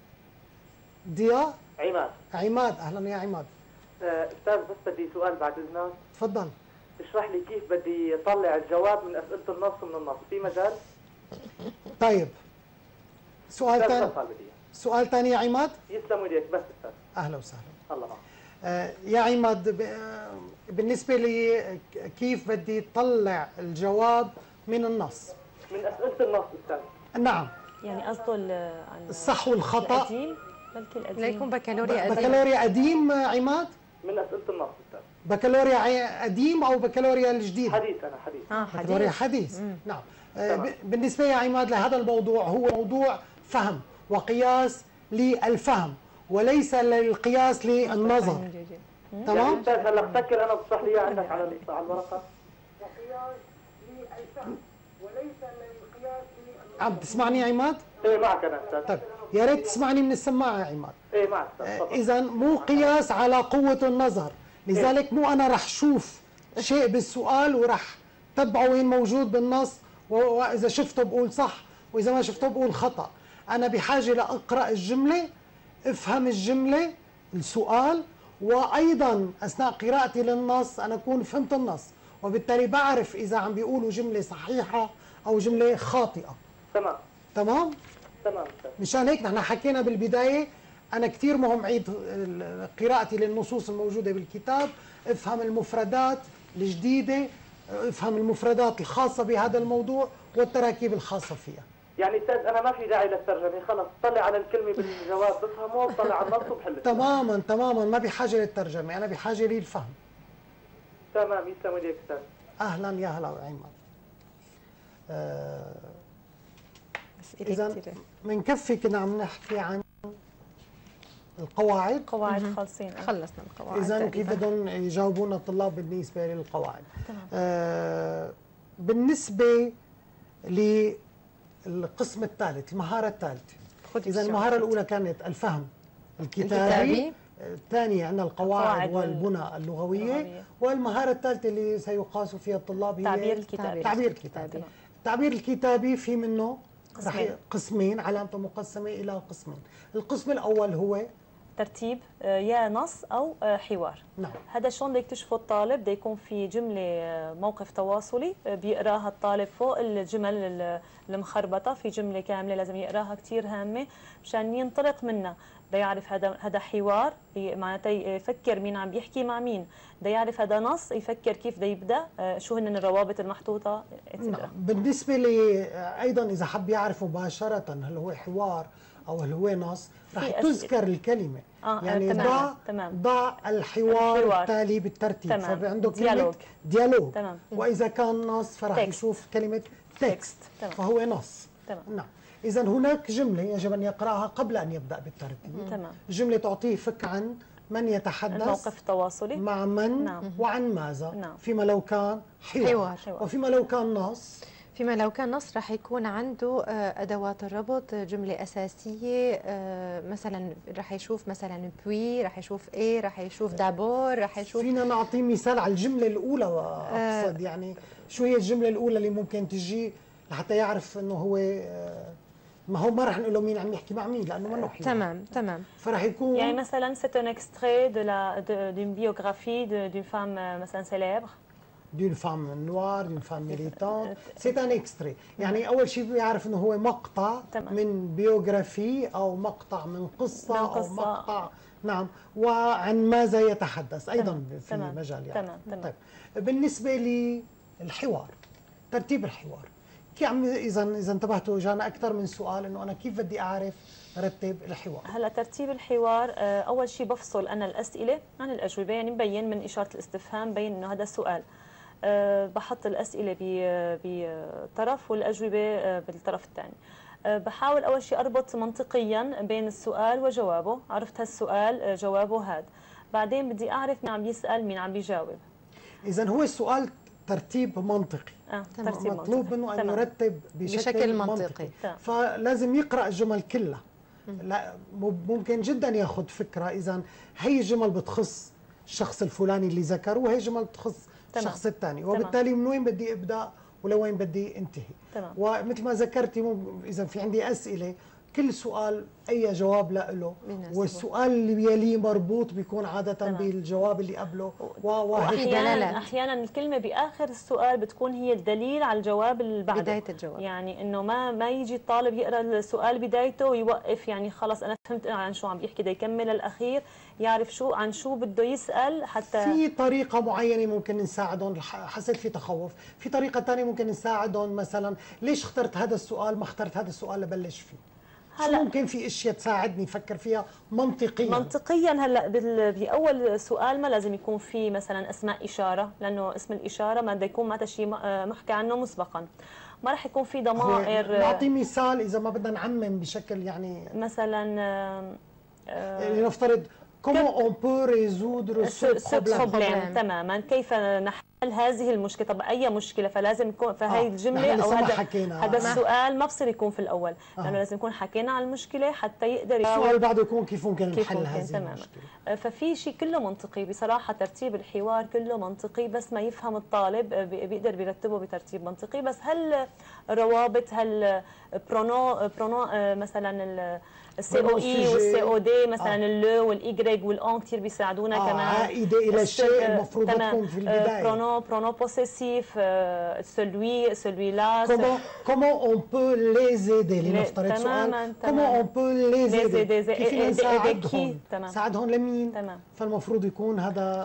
ضياء عماد. اهلا يا عماد. استاذ بس بدي سؤال بعد اذنك. تفضل. اشرح لي كيف بدي اطلع الجواب من اسئله النص ومن النص، في مجال؟ طيب سؤال ثاني. سؤال ثاني يا عماد. يسلموا ايديك بس استاذ. اهلا وسهلا. الله معك. يا عماد، بالنسبه لي كيف بدي اطلع الجواب من النص؟ من اسئله النص استاذ. نعم. يعني قصده الصح والخطا. القديم، بلكي القديم. ليكون بكالوريا قديم. بكالوريا قديم عماد؟ من اسئله النص استاذ. بكالوريا قديم او بكالوريا الجديد؟ حديث. انا حديث. بكالوريا حديث. نعم. بالنسبه يا عماد لهذا الموضوع، هو موضوع فهم وقياس للفهم وليس للقياس للنظر. تمام؟ يعني استاذ هلا بفكر انا بصح لي عندك على الورقه. وقياس للفهم وليس للقياس للنظر. عم تسمعني يا عماد؟ ايه معك انا استاذ. طيب يا ريت تسمعني من السماعه يا عماد. ايه معك استاذ. اذا مو قياس على قوه النظر، لذلك مو انا رح شوف شيء بالسؤال ورح تبعه وين موجود بالنص، واذا شفته بقول صح واذا ما شفته بقول خطا. انا بحاجه لاقرا الجمله، افهم الجمله، السؤال، وايضا اثناء قراءتي للنص انا اكون فهمت النص، وبالتالي بعرف اذا عم بيقولوا جمله صحيحه او جمله خاطئه. تمام. مشان هيك نحن حكينا بالبدايه، انا كثير مهم عيد قراءتي للنصوص الموجوده بالكتاب، افهم المفردات الجديده، افهم المفردات الخاصه بهذا الموضوع والتراكيب الخاصه فيها. يعني استاذ انا ما في داعي للترجمه، خلص طلع على الكلمه بالجواب بفهمه وطلع على النص وبحل. تماما ما بحاجه للترجمه، انا بحاجه للفهم. تمام. يسلم ايديك استاذ. اهلا يا هلا عماد. اذا بنكفي كنا عم نحكي عن القواعد. خلصنا القواعد. اذا كيف بدهم يجاوبونا الطلاب بالنسبه للقواعد؟ بالنسبه للقسم الثالث، المهاره الثالثه، اذا المهاره الاولى كانت الفهم الكتابي، الثانيه عندنا القواعد والبنى اللغويه، والمهاره الثالثه اللي سيقاس فيها الطلاب هي التعبير الكتابي. التعبير الكتابي في منه قسمين، علامته مقسمه الى قسمين. القسم الاول هو ترتيب يا نص او حوار. نعم. هذا شلون بده يكتشفه الطالب؟ بده يكون في جمله موقف تواصلي بيقراها الطالب فوق الجمل المخربطه، في جمله كامله لازم يقراها كثير هامه مشان ينطلق منها. بده يعرف هذا حوار، معناتها يفكر مين عم بيحكي مع مين. بده يعرف هذا نص، يفكر كيف بده يبدا، شو هن الروابط المحطوطه. بالنسبه لي ايضا اذا حب يعرف مباشره هل هو حوار او هل هو نص رح في تذكر الكلمه. يعني ضع الحوار التالي بالترتيب، فعنده كلمه ديالوج. واذا كان نص فرح يشوف كلمه تكست، فهو نص. نعم. إذا هناك جملة يجب أن يقرأها قبل أن يبدأ بالترتيب. جملة تعطيه فكرة عن من يتحدث، الموقف التواصلي مع من وعن ماذا. فيما لو كان حوار. وفيما لو كان نص، فيما لو كان نص رح يكون عنده أدوات الربط، جملة أساسية. مثلا رح يشوف مثلا بوي، رح يشوف إيه، رح يشوف دابور، رح يشوف. فينا نعطي مثال على الجملة الأولى وأقصد يعني شو هي الجملة الأولى اللي ممكن تجي لحتى يعرف إنه هو ما رح نقول له مين عم يحكي مع مين لأنه ما حوار. تمام. فرح يكون يعني مثلا c'est un extrait d'une biographie d'une femme مثلا célèbre. d'une femme noire, d'une femme militante. C'est un extrait. يعني أول شيء بيعرف إنه هو مقطع من بيوغرافي أو مقطع من قصة أو مقطع. نعم. وعن ماذا يتحدث أيضا في مجال يعني. طيب بالنسبة للحوار، ترتيب الحوار كيف إذا انتبهتوا جانا أكثر من سؤال إنه أنا كيف بدي أعرف رتب الحوار. هلا ترتيب الحوار أول شيء بفصل أنا الأسئلة عن الأجوبة، يعني مبين من إشارة الاستفهام بين إنه هذا السؤال. بحط الأسئلة بطرف والأجوبة بالطرف الثاني. بحاول أول شيء أربط منطقيا بين السؤال وجوابه. عرفت هالسؤال جوابه هذا، بعدين بدي أعرف مين عم يسأل مين عم بيجاوب. إذا هو السؤال ترتيب منطقي. ترتيب مطلوب منه أن يرتب بشكل منطقي. فلازم يقرأ الجمل كلها. لا ممكن جدا ياخذ فكرة إذا هي الجمل بتخص الشخص الفلاني اللي ذكره وهي جمل بتخص الشخص الثاني، وبالتالي من وين بدي ابدا ولوين بدي انتهي. ومثل ما ذكرتي اذا في عندي اسئله كل سؤال اي جواب له، والسؤال اللي بيليه مربوط بيكون عاده بالجواب اللي قبله. واحيانا الكلمه باخر السؤال بتكون هي الدليل على الجواب اللي بعده، بدايه الجواب. يعني انه ما يجي الطالب يقرا السؤال بدايته ويوقف، يعني خلص انا فهمت عن شو عم بيحكي، بده يكمل الاخير يعرف عن شو بده يسال. حتى في طريقه معينه ممكن نساعدهم. حسيت في تخوف، في طريقه ثانيه ممكن نساعدهم. مثلا ليش اخترت هذا السؤال ما اخترت هذا السؤال لبلش فيه؟ شو ممكن في اشياء تساعدني افكر فيها منطقيا؟ هلا باول سؤال ما لازم يكون في مثلا اسماء اشاره، لانه اسم الاشاره ما بده يكون معناتها شيء محكى عنه مسبقا. ما راح يكون في ضمائر. نعطي مثال اذا ما بدنا نعمم بشكل يعني مثلا لنفترض comment on peut résoudre ce problème. تماما، كيف نحل هذه المشكله. طب اي مشكله، فلازم يكون فهي الجمله او هذا السؤال ما بصير يكون في الاول، لانه لازم نكون حكينا عن المشكله حتى يقدر السؤال بعده يكون كيف ممكن نحل هذه المشكله. ففي شيء كله منطقي بصراحه، ترتيب الحوار كله منطقي، بس ما يفهم الطالب بيقدر بيرتبه بترتيب منطقي. بس هل روابط، هل برونو مثلا السي او اي والسي او دي مثلا اللو والايجريك والأون كثير بيساعدونا كمان. عائده الى الشيء المفروض تكون في البدايه. برونو بوسيسيف، celui là. comment on peut les aider لنفترض سؤال comment on peut les aider كيف نساعدهم لمين؟ فالمفروض يكون هذا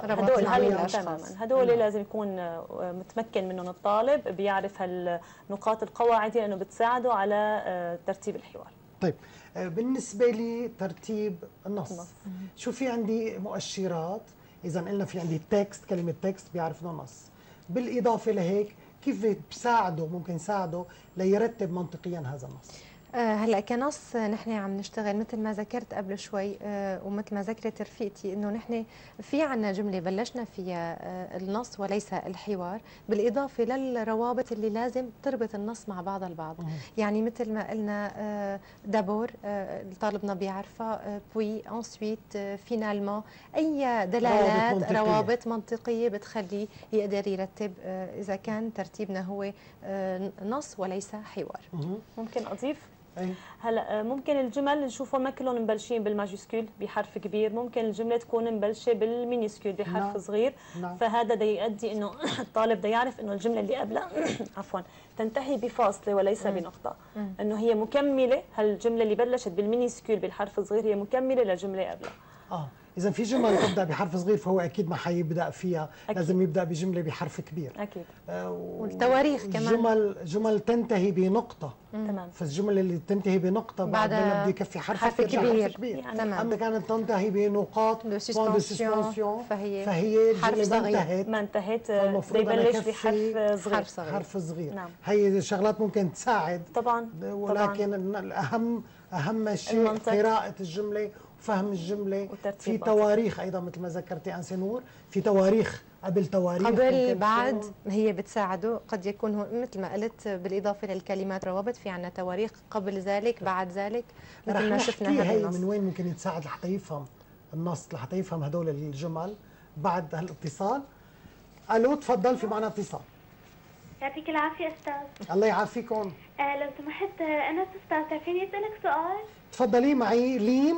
هدول لازم يكون متمكن منهم الطالب، بيعرف هالنقاط القواعد لانه بتساعده على ترتيب الحوار. طيب بالنسبة لي ترتيب النص، شو في عندي مؤشرات؟ إذا قلنا في عندي تكست، كلمة تكست بيعرف إنه نص. بالإضافة لهيك كيف بساعده ممكن يساعده ليرتب منطقيا هذا النص؟ هلا كنص نحن عم نشتغل مثل ما ذكرت قبل شوي، ومثل ما ذكرت رفيقتي انه نحن في عنا جمله بلشنا فيها النص وليس الحوار، بالاضافه للروابط اللي لازم تربط النص مع بعض البعض. يعني مثل ما قلنا دابور طالبنا بيعرفها، بوي انسويت فينالمون، اي دلالات روابط منطقيه بتخليه يقدر يرتب اذا كان ترتيبنا هو نص وليس حوار. ممكن اضيف هلا ممكن الجمل نشوفهم ما كلهم مبلشين بالماجيسكول بحرف كبير، ممكن الجمله تكون مبلشه بالمينيسكول بحرف صغير. فهذا بده يؤدي انه الطالب بده يعرف انه الجمله اللي قبلها عفوا تنتهي بفاصله وليس بنقطه، انه هي مكمله. هالجمله اللي بلشت بالمينيسكول بالحرف الصغير هي مكمله للجمله قبلها. اذا في جمل تبدا بحرف صغير فهو اكيد ما حيبدا فيها، أكيد. لازم يبدا بجمله بحرف كبير. اكيد. والتواريخ كمان. جمل تنتهي بنقطه. تمام. فالجمل اللي تنتهي بنقطه بعد ما بده يكفي حرف كبير. يعني تمام. اما كانت تنتهي بنقاط دو سسبنسيون فهي حرف صغير. ما انتهت المفروض بيبلش أنا بحرف صغير. حرف صغير. نعم. هي الشغلات ممكن تساعد طبعا، ولكن اهم شيء قراءة الجملة وفهم الجملة. في تواريخ ايضا مثل ما ذكرتي انسه نور، في تواريخ قبل تواريخ قبل بعد هي بتساعده، قد يكون هو مثل ما قلت بالاضافه للكلمات روابط، في عندنا تواريخ قبل ذلك بعد ذلك مثل ما شفنا هذا هي النص. من وين ممكن يتساعد لحتى يفهم النص، لحتى يفهم هدول الجمل بعد هالاتصال. الو تفضل، في معنا اتصال. يعطيك العافية أستاذ. الله يعافيكم. لو سمحت أنا أستاذ فيني أسألك سؤال؟ تفضلي، معي لين.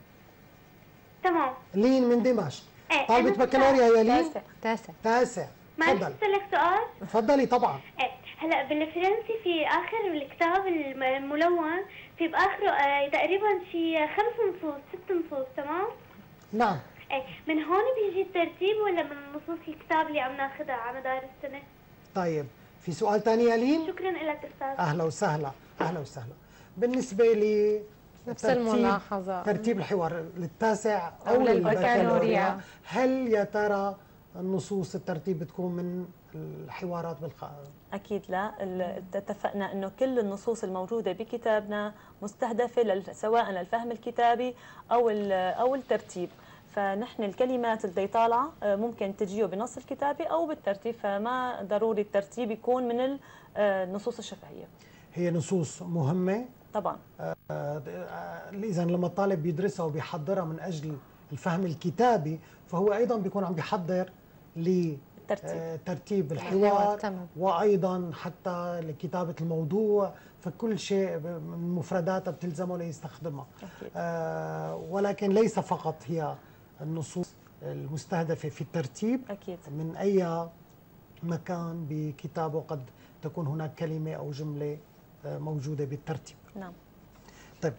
تمام. لين من دمشق. طالبة بكالوريا يا لين؟ تاسع. معلش أسألك سؤال؟ تفضلي طبعا. هلا بالفرنسي في آخر الكتاب الملون في بآخره تقريبا شي 5 نصوص 6 نصوص، تمام؟ نعم. من هون بيجي الترتيب ولا من نصوص الكتاب اللي عم ناخذها على مدار السنة؟ طيب في سؤال ثاني يا لين؟ شكرا لك أستاذ. أهلا وسهلا. أهلا وسهلا. بالنسبة لي نفس الملاحظة، ترتيب الحوار للتاسع أو للبكالوريا، هل يا ترى النصوص الترتيب بتكون من الحوارات أكيد لا. اتفقنا أنه كل النصوص الموجودة بكتابنا مستهدفة سواء للفهم الكتابي أو الترتيب. فنحن الكلمات اللي طالعة ممكن تجيه بنص الكتابي أو بالترتيب، فما ضروري الترتيب يكون من النصوص الشفهية. هي نصوص مهمة طبعا. إذا لما الطالب بيدرسها وبيحضرها من أجل الفهم الكتابي، فهو أيضا بيكون عم بيحضر لترتيب الحوار، وأيضا حتى لكتابة الموضوع، فكل شيء من مفرداتها بتلزمه ليستخدمها. ولكن ليس فقط هي النصوص المستهدفة في الترتيب. أكيد. من أي مكان بكتابه قد تكون هناك كلمة أو جملة موجودة بالترتيب. نعم. طيب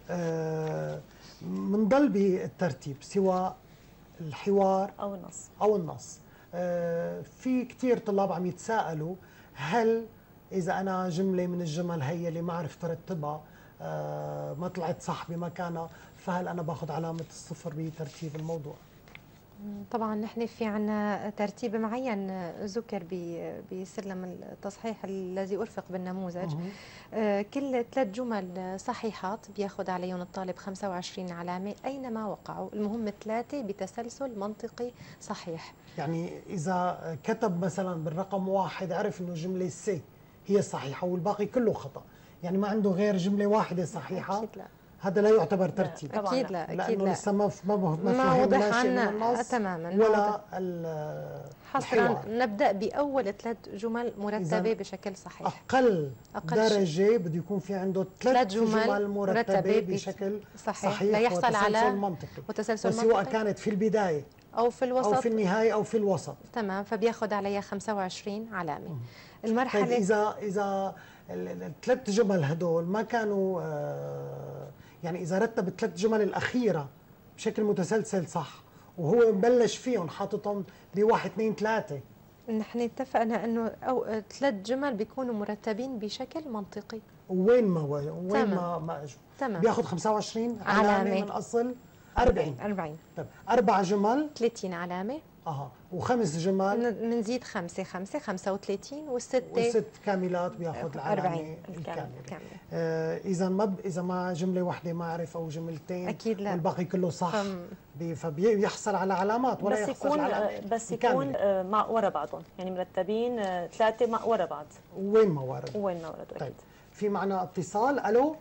منضل بالترتيب سواء الحوار أو النص. في كتير طلاب عم يتساءلوا، هل إذا أنا جملة من الجمل هي اللي ما عرفت أرتبها ما طلعت صح بمكانها، فهل أنا باخذ علامة الصفر بترتيب الموضوع؟ طبعا نحن في عنا ترتيب معين ذكر بسلم التصحيح الذي أرفق بالنموذج. كل 3 جمل صحيحات بياخذ عليهم الطالب 25 علامة أينما وقعوا، المهم 3 بتسلسل منطقي صحيح. يعني إذا كتب مثلا بالرقم 1 عرف إنه جملة سي هي الصحيحة والباقي كله خطأ، يعني ما عنده غير جملة واحدة صحيحة، أكيد لا. هذا لا يعتبر ترتيب. أكيد لا. لأنه لسه ما وضح عنا تماما ولا حصرا. نبدأ بأول 3 جمل مرتبة بشكل صحيح. أقل درجة بده يكون في عنده 3 جمل مرتبة بشكل صحيح لا يحصل على منطقي، وتسلسل سواء كانت في البداية أو في الوسط أو في النهاية أو في الوسط. تمام، فبياخذ عليها 25 علامة. المرحلة طيب إذا ال3 جمل هدول ما كانوا يعني إذا رتب ال3 جمل الأخيرة بشكل متسلسل صح وهو مبلش فيهم حاططهم ب1 2 3، نحن اتفقنا انه 3 جمل بيكونوا مرتبين بشكل منطقي. وين ما اجوا بياخذ 25 علامة من اصل 40. طيب 4 جمل 30 علامة. و5 جمل بنزيد 5 35 والست كاملات بياخذ العلامة الكاملة. إذا ما جملة واحدة ما عرف أو جملتين أكيد لا والباقي كله صح فبيحصل على علامات ولا يحصل على علامات. بس يكون مع ورا بعضهم، يعني مرتبين 3 مع ورا بعض. وين ما وردوا. طيب في معنا اتصال. ألو.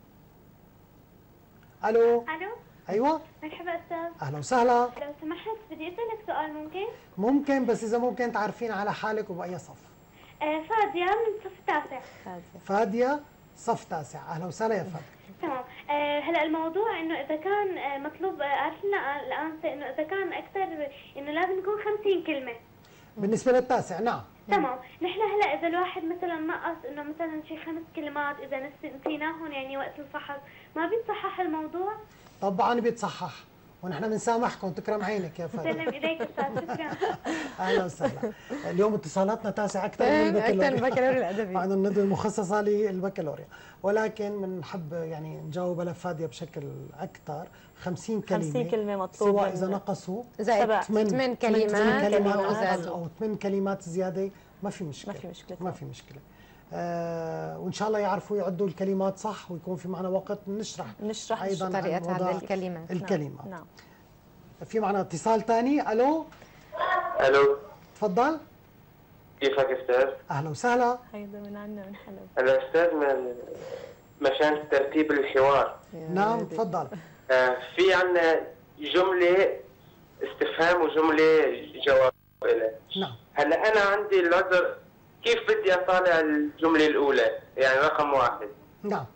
أيوة. مرحبا أستاذ. أهلا وسهلا. لو سمحت بدي أسألك سؤال ممكن؟ ممكن، بس إذا ممكن تعرفين على حالك وبأي صف. فادية من صف 9. فادية صف 9. أهلا وسهلا يا فادية. تمام. هلا الموضوع إنه إذا كان مطلوب عرفنا الآن إنه إذا كان أكثر إنه لازم يكون 50 كلمة. بالنسبة للتاسع نعم. تمام. نحن هلا إذا الواحد مثلا نقص إنه مثلا شي 5 كلمات إذا نسيناهم يعني وقت الفحص ما بيتصحح الموضوع؟ طبعا بيتصحح، ونحن بنسامحكم، تكرم عينك يا فادي. سلم ايديك استاذ، شكرا. اهلا وسهلا. اليوم اتصالاتنا تاسعه اكثر من اكثر من البكالوريا. البكالوريا الادبي. مع انه الندوه مخصصه للبكالوريا، ولكن بنحب يعني نجاوب لفادية بشكل اكثر. 50 كلمه 50 كلمه مطلوب، سواء اذا نقصوا زائد 8 كلمات او 8 كلمات زياده ما في مشكله. ما في مشكله. وان شاء الله يعرفوا يعدوا الكلمات صح، ويكون في معنا وقت نشرح ايضا طريقه عد الكلمات. نعم. في معنا اتصال ثاني. الو تفضل. كيفك استاذ؟ اهلا وسهلا. هيدا من عنا من حلب. انا استاذ مشان ترتيب الحوار. نعم تفضل. في عنا جمله استفهام وجمله جواب لها. نعم. هلا انا عندي العذر، كيف بدي اطالع الجمله الاولى يعني رقم 1؟ نعم.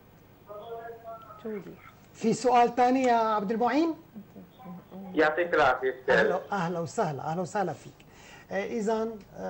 في سؤال ثاني يا عبد المعين؟ يعطيك العافيه استاذ. اهلا وسهلا، اهلا وسهلا فيك. اذا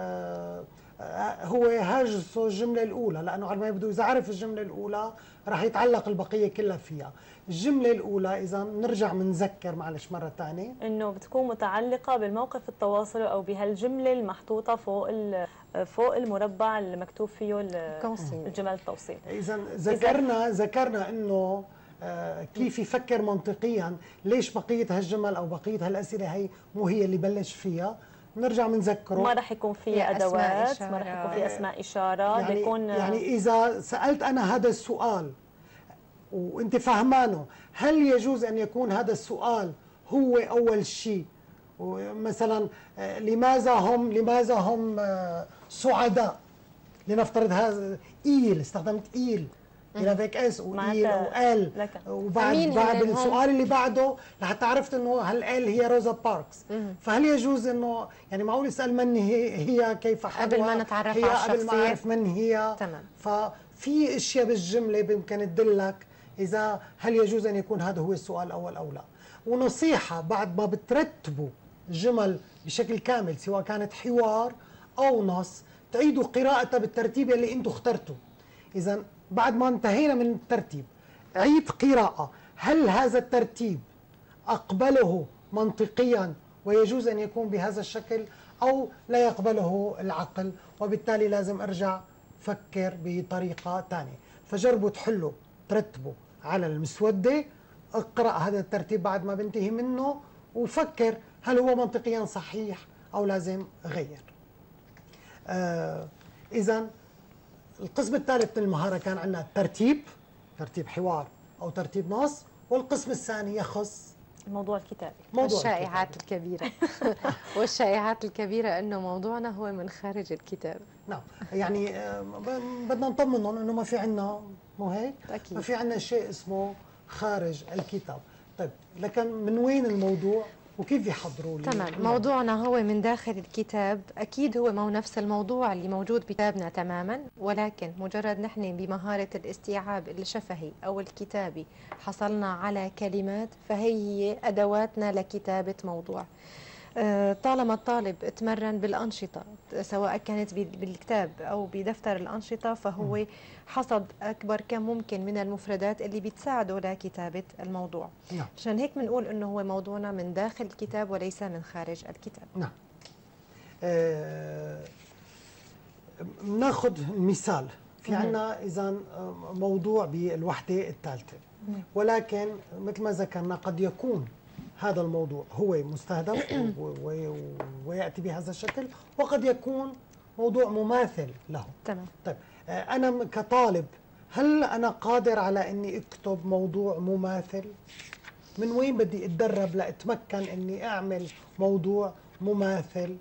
هو هاجس الجمله الاولى، لانه على ما يبدو اذا عرف الجمله الاولى راح يتعلق البقيه كلها فيها. الجمله الاولى اذا نرجع بنذكر معلش مره ثانيه انه بتكون متعلقه بالموقف التواصلي او بهالجمله المحطوطه فوق المربع اللي مكتوب فيه الجمل التوصيل. اذا ذكرنا انه كيف يفكر منطقيا، ليش بقيه هالجمل او بقيه هالاسئله هي مو هي اللي بلش فيها. نرجع بنذكره ما راح يكون في ادوات، ما راح يكون في اسماء اشاره، يعني اذا سالت انا هذا السؤال وانت فهمانه، هل يجوز ان يكون هذا السؤال هو اول شيء؟ مثلا لماذا هم سعداء؟ لنفترض هذا ايل، استخدمت ايل الى فيك اس وايل وال، وبعد السؤال اللي بعده لحتى عرفت انه هالال هي روزا باركس. فهل يجوز انه يعني معقول يسال من هي كيف قبل ما نتعرف على الشخصيه، قبل ما اعرف من هي؟ تمام. ففي اشياء بالجمله بيمكن تدلك اذا هل يجوز ان يكون هذا هو السؤال الاول او لا. ونصيحه بعد ما بترتبوا الجمل بشكل كامل سواء كانت حوار او نص، تعيدوا قراءتها بالترتيب اللي انتم اخترتوه. اذا بعد ما انتهينا من الترتيب عيد قراءة، هل هذا الترتيب أقبله منطقيا ويجوز أن يكون بهذا الشكل أو لا يقبله العقل، وبالتالي لازم أرجع فكر بطريقة ثانية. فجربوا تحلوا ترتبوا على المسودة، اقرأ هذا الترتيب بعد ما بنتهي منه وفكر هل هو منطقيا صحيح أو لازم أغير. إذا القسم الثالث من المهارة كان عندنا ترتيب حوار أو ترتيب نص، والقسم الثاني يخص الموضوع الكتابي. والشائعات الكبيرة. والشائعات الكبيرة أنه موضوعنا هو من خارج الكتاب. نعم، يعني بدنا نطمنهم أنه ما في عندنا، مو هيك؟ أكيد. ما في عندنا شيء اسمه خارج الكتاب. طيب لكن من وين الموضوع وكيف يحضروا؟ تمام، موضوعنا هو من داخل الكتاب. أكيد هو مو نفس الموضوع اللي موجود بكتابنا تماما، ولكن مجرد نحن بمهارة الاستيعاب الشفهي أو الكتابي حصلنا على كلمات، فهي أدواتنا لكتابة موضوع. طالما الطالب تمرن بالأنشطة سواء كانت بالكتاب أو بدفتر الأنشطة، فهو حصد أكبر كم ممكن من المفردات اللي بتساعده لكتابة الموضوع. نعم. عشان هيك بنقول إنه هو موضوعنا من داخل الكتاب وليس من خارج الكتاب. نعم. ناخذ مثال. في عنا إذا موضوع بالوحدة الثالثة، ولكن مثل ما ذكرنا قد يكون هذا الموضوع هو مستهدف ويأتي بهذا الشكل، وقد يكون موضوع مماثل له. تمام. طيب أنا كطالب هل أنا قادر على أني أكتب موضوع مماثل؟ من وين بدي أتدرب لأتمكن أني أعمل موضوع مماثل؟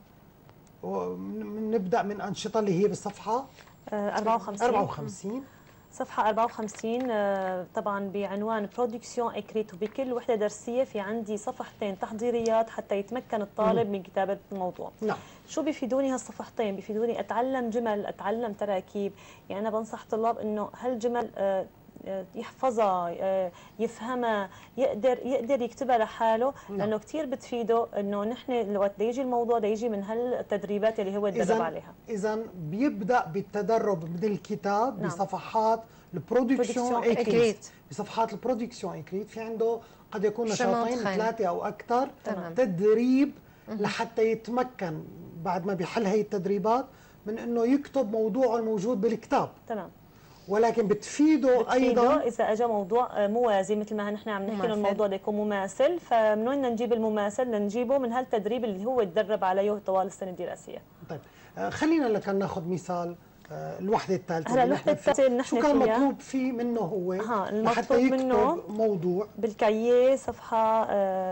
نبدأ من أنشطة اللي هي بالصفحة 54. صفحة 54 طبعا بعنوان برودكسيون إكريت، وبكل وحدة درسية في عندي صفحتين تحضيريات حتى يتمكن الطالب من كتابة الموضوع. نعم. شو بيفيدوني هالصفحتين؟ بيفيدوني أتعلم جمل، أتعلم تراكيب. يعني أنا بنصح طلاب إنه هالجمل يحفظها، يفهمها، يقدر يكتبها لحاله. نعم. لانه كثير بتفيده انه نحن وقت يجي الموضوع يجي من هالتدريبات اللي هو تدرب عليها. اذا بيبدا بالتدرب من الكتاب. نعم. بصفحات البرودكسيون écrite. ايكريت. بصفحات البرودكسيون ايكريت في عنده قد يكون نشاطين 3 او اكثر تدريب لحتى يتمكن بعد ما بيحل هي التدريبات من انه يكتب موضوعه الموجود بالكتاب. تمام. ولكن بتفيده ايضا اذا اجى موضوع موازي مثل ما نحن عم نحكي الموضوع ده يكون مماثل، فمن وين نجيب المماثل؟ نجيبه من هالتدريب اللي هو تدرب عليه طوال السنه الدراسيه. طيب خلينا لك ناخذ مثال الوحده الثالثه. هلا الوحده الثالثه اللي نحن شو كان مطلوب فيه منه هو لحتى يكتب منه موضوع بالكاييه صفحه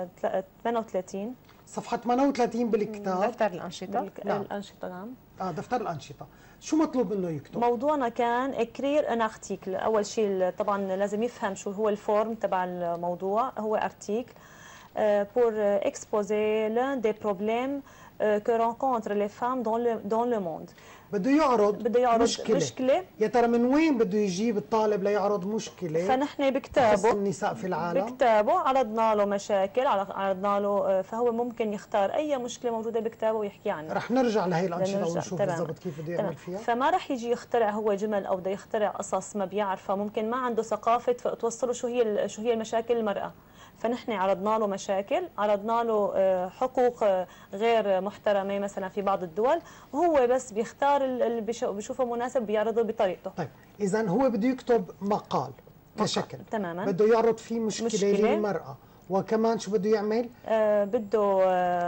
38 صفحه 38 بالكتاب دفتر الانشطه. الانشطه نعم. دفتر الانشطه. شو مطلوب منه يكتب؟ موضوعنا كان اكرير ان ارتيكل. اول شيء طبعا لازم يفهم شو هو الفورم تبع الموضوع. هو ارتيكل pour exposer l'un des problèmes que rencontrent les femmes dans le monde. بده يعرض مشكلة. يا ترى من وين بده يجيب الطالب ليعرض مشكلة؟ فنحن بكتابه النساء في العالم بكتابه عرضنا له مشاكل، عرضنا له، فهو ممكن يختار أي مشكلة موجودة بكتابه ويحكي عنها. رح نرجع لهي الأنشطة ونشوف بالضبط كيف بده يعمل فيها. فما رح يجي يخترع هو جمل أو بده يخترع قصص ما بيعرفها، ممكن ما عنده ثقافة توصله شو هي المشاكل المرأة. فنحن عرضنا له مشاكل، عرضنا له حقوق غير محترمه مثلا في بعض الدول، وهو بس بيختار اللي بيشوفه مناسب بيعرضه بطريقته. طيب اذا هو بده يكتب مقال كشكل تماما، بده يعرض فيه مشكله للمراه، وكمان شو بده يعمل؟ بده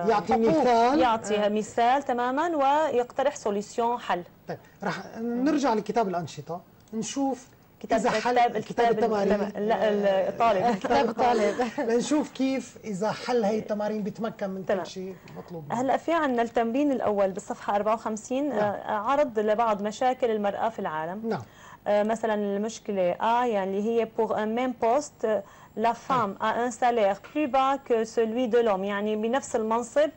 يعطي مثال تماما ويقترح سوليسيون حل. طيب رح نرجع لكتاب الانشطه نشوف الكتاب التمارين. لا الطالب كتاب الطالب لنشوف كيف اذا حل هي التمارين بيتمكن من كل شيء مطلوب منه. هلا في عندنا التمرين الاول بالصفحه 54 عرض لبعض مشاكل المراه في العالم. نعم. مثلا المشكله يعني هي pour un même poste la femme a un salaire plus bas que celui de l'homme، يعني بنفس المنصب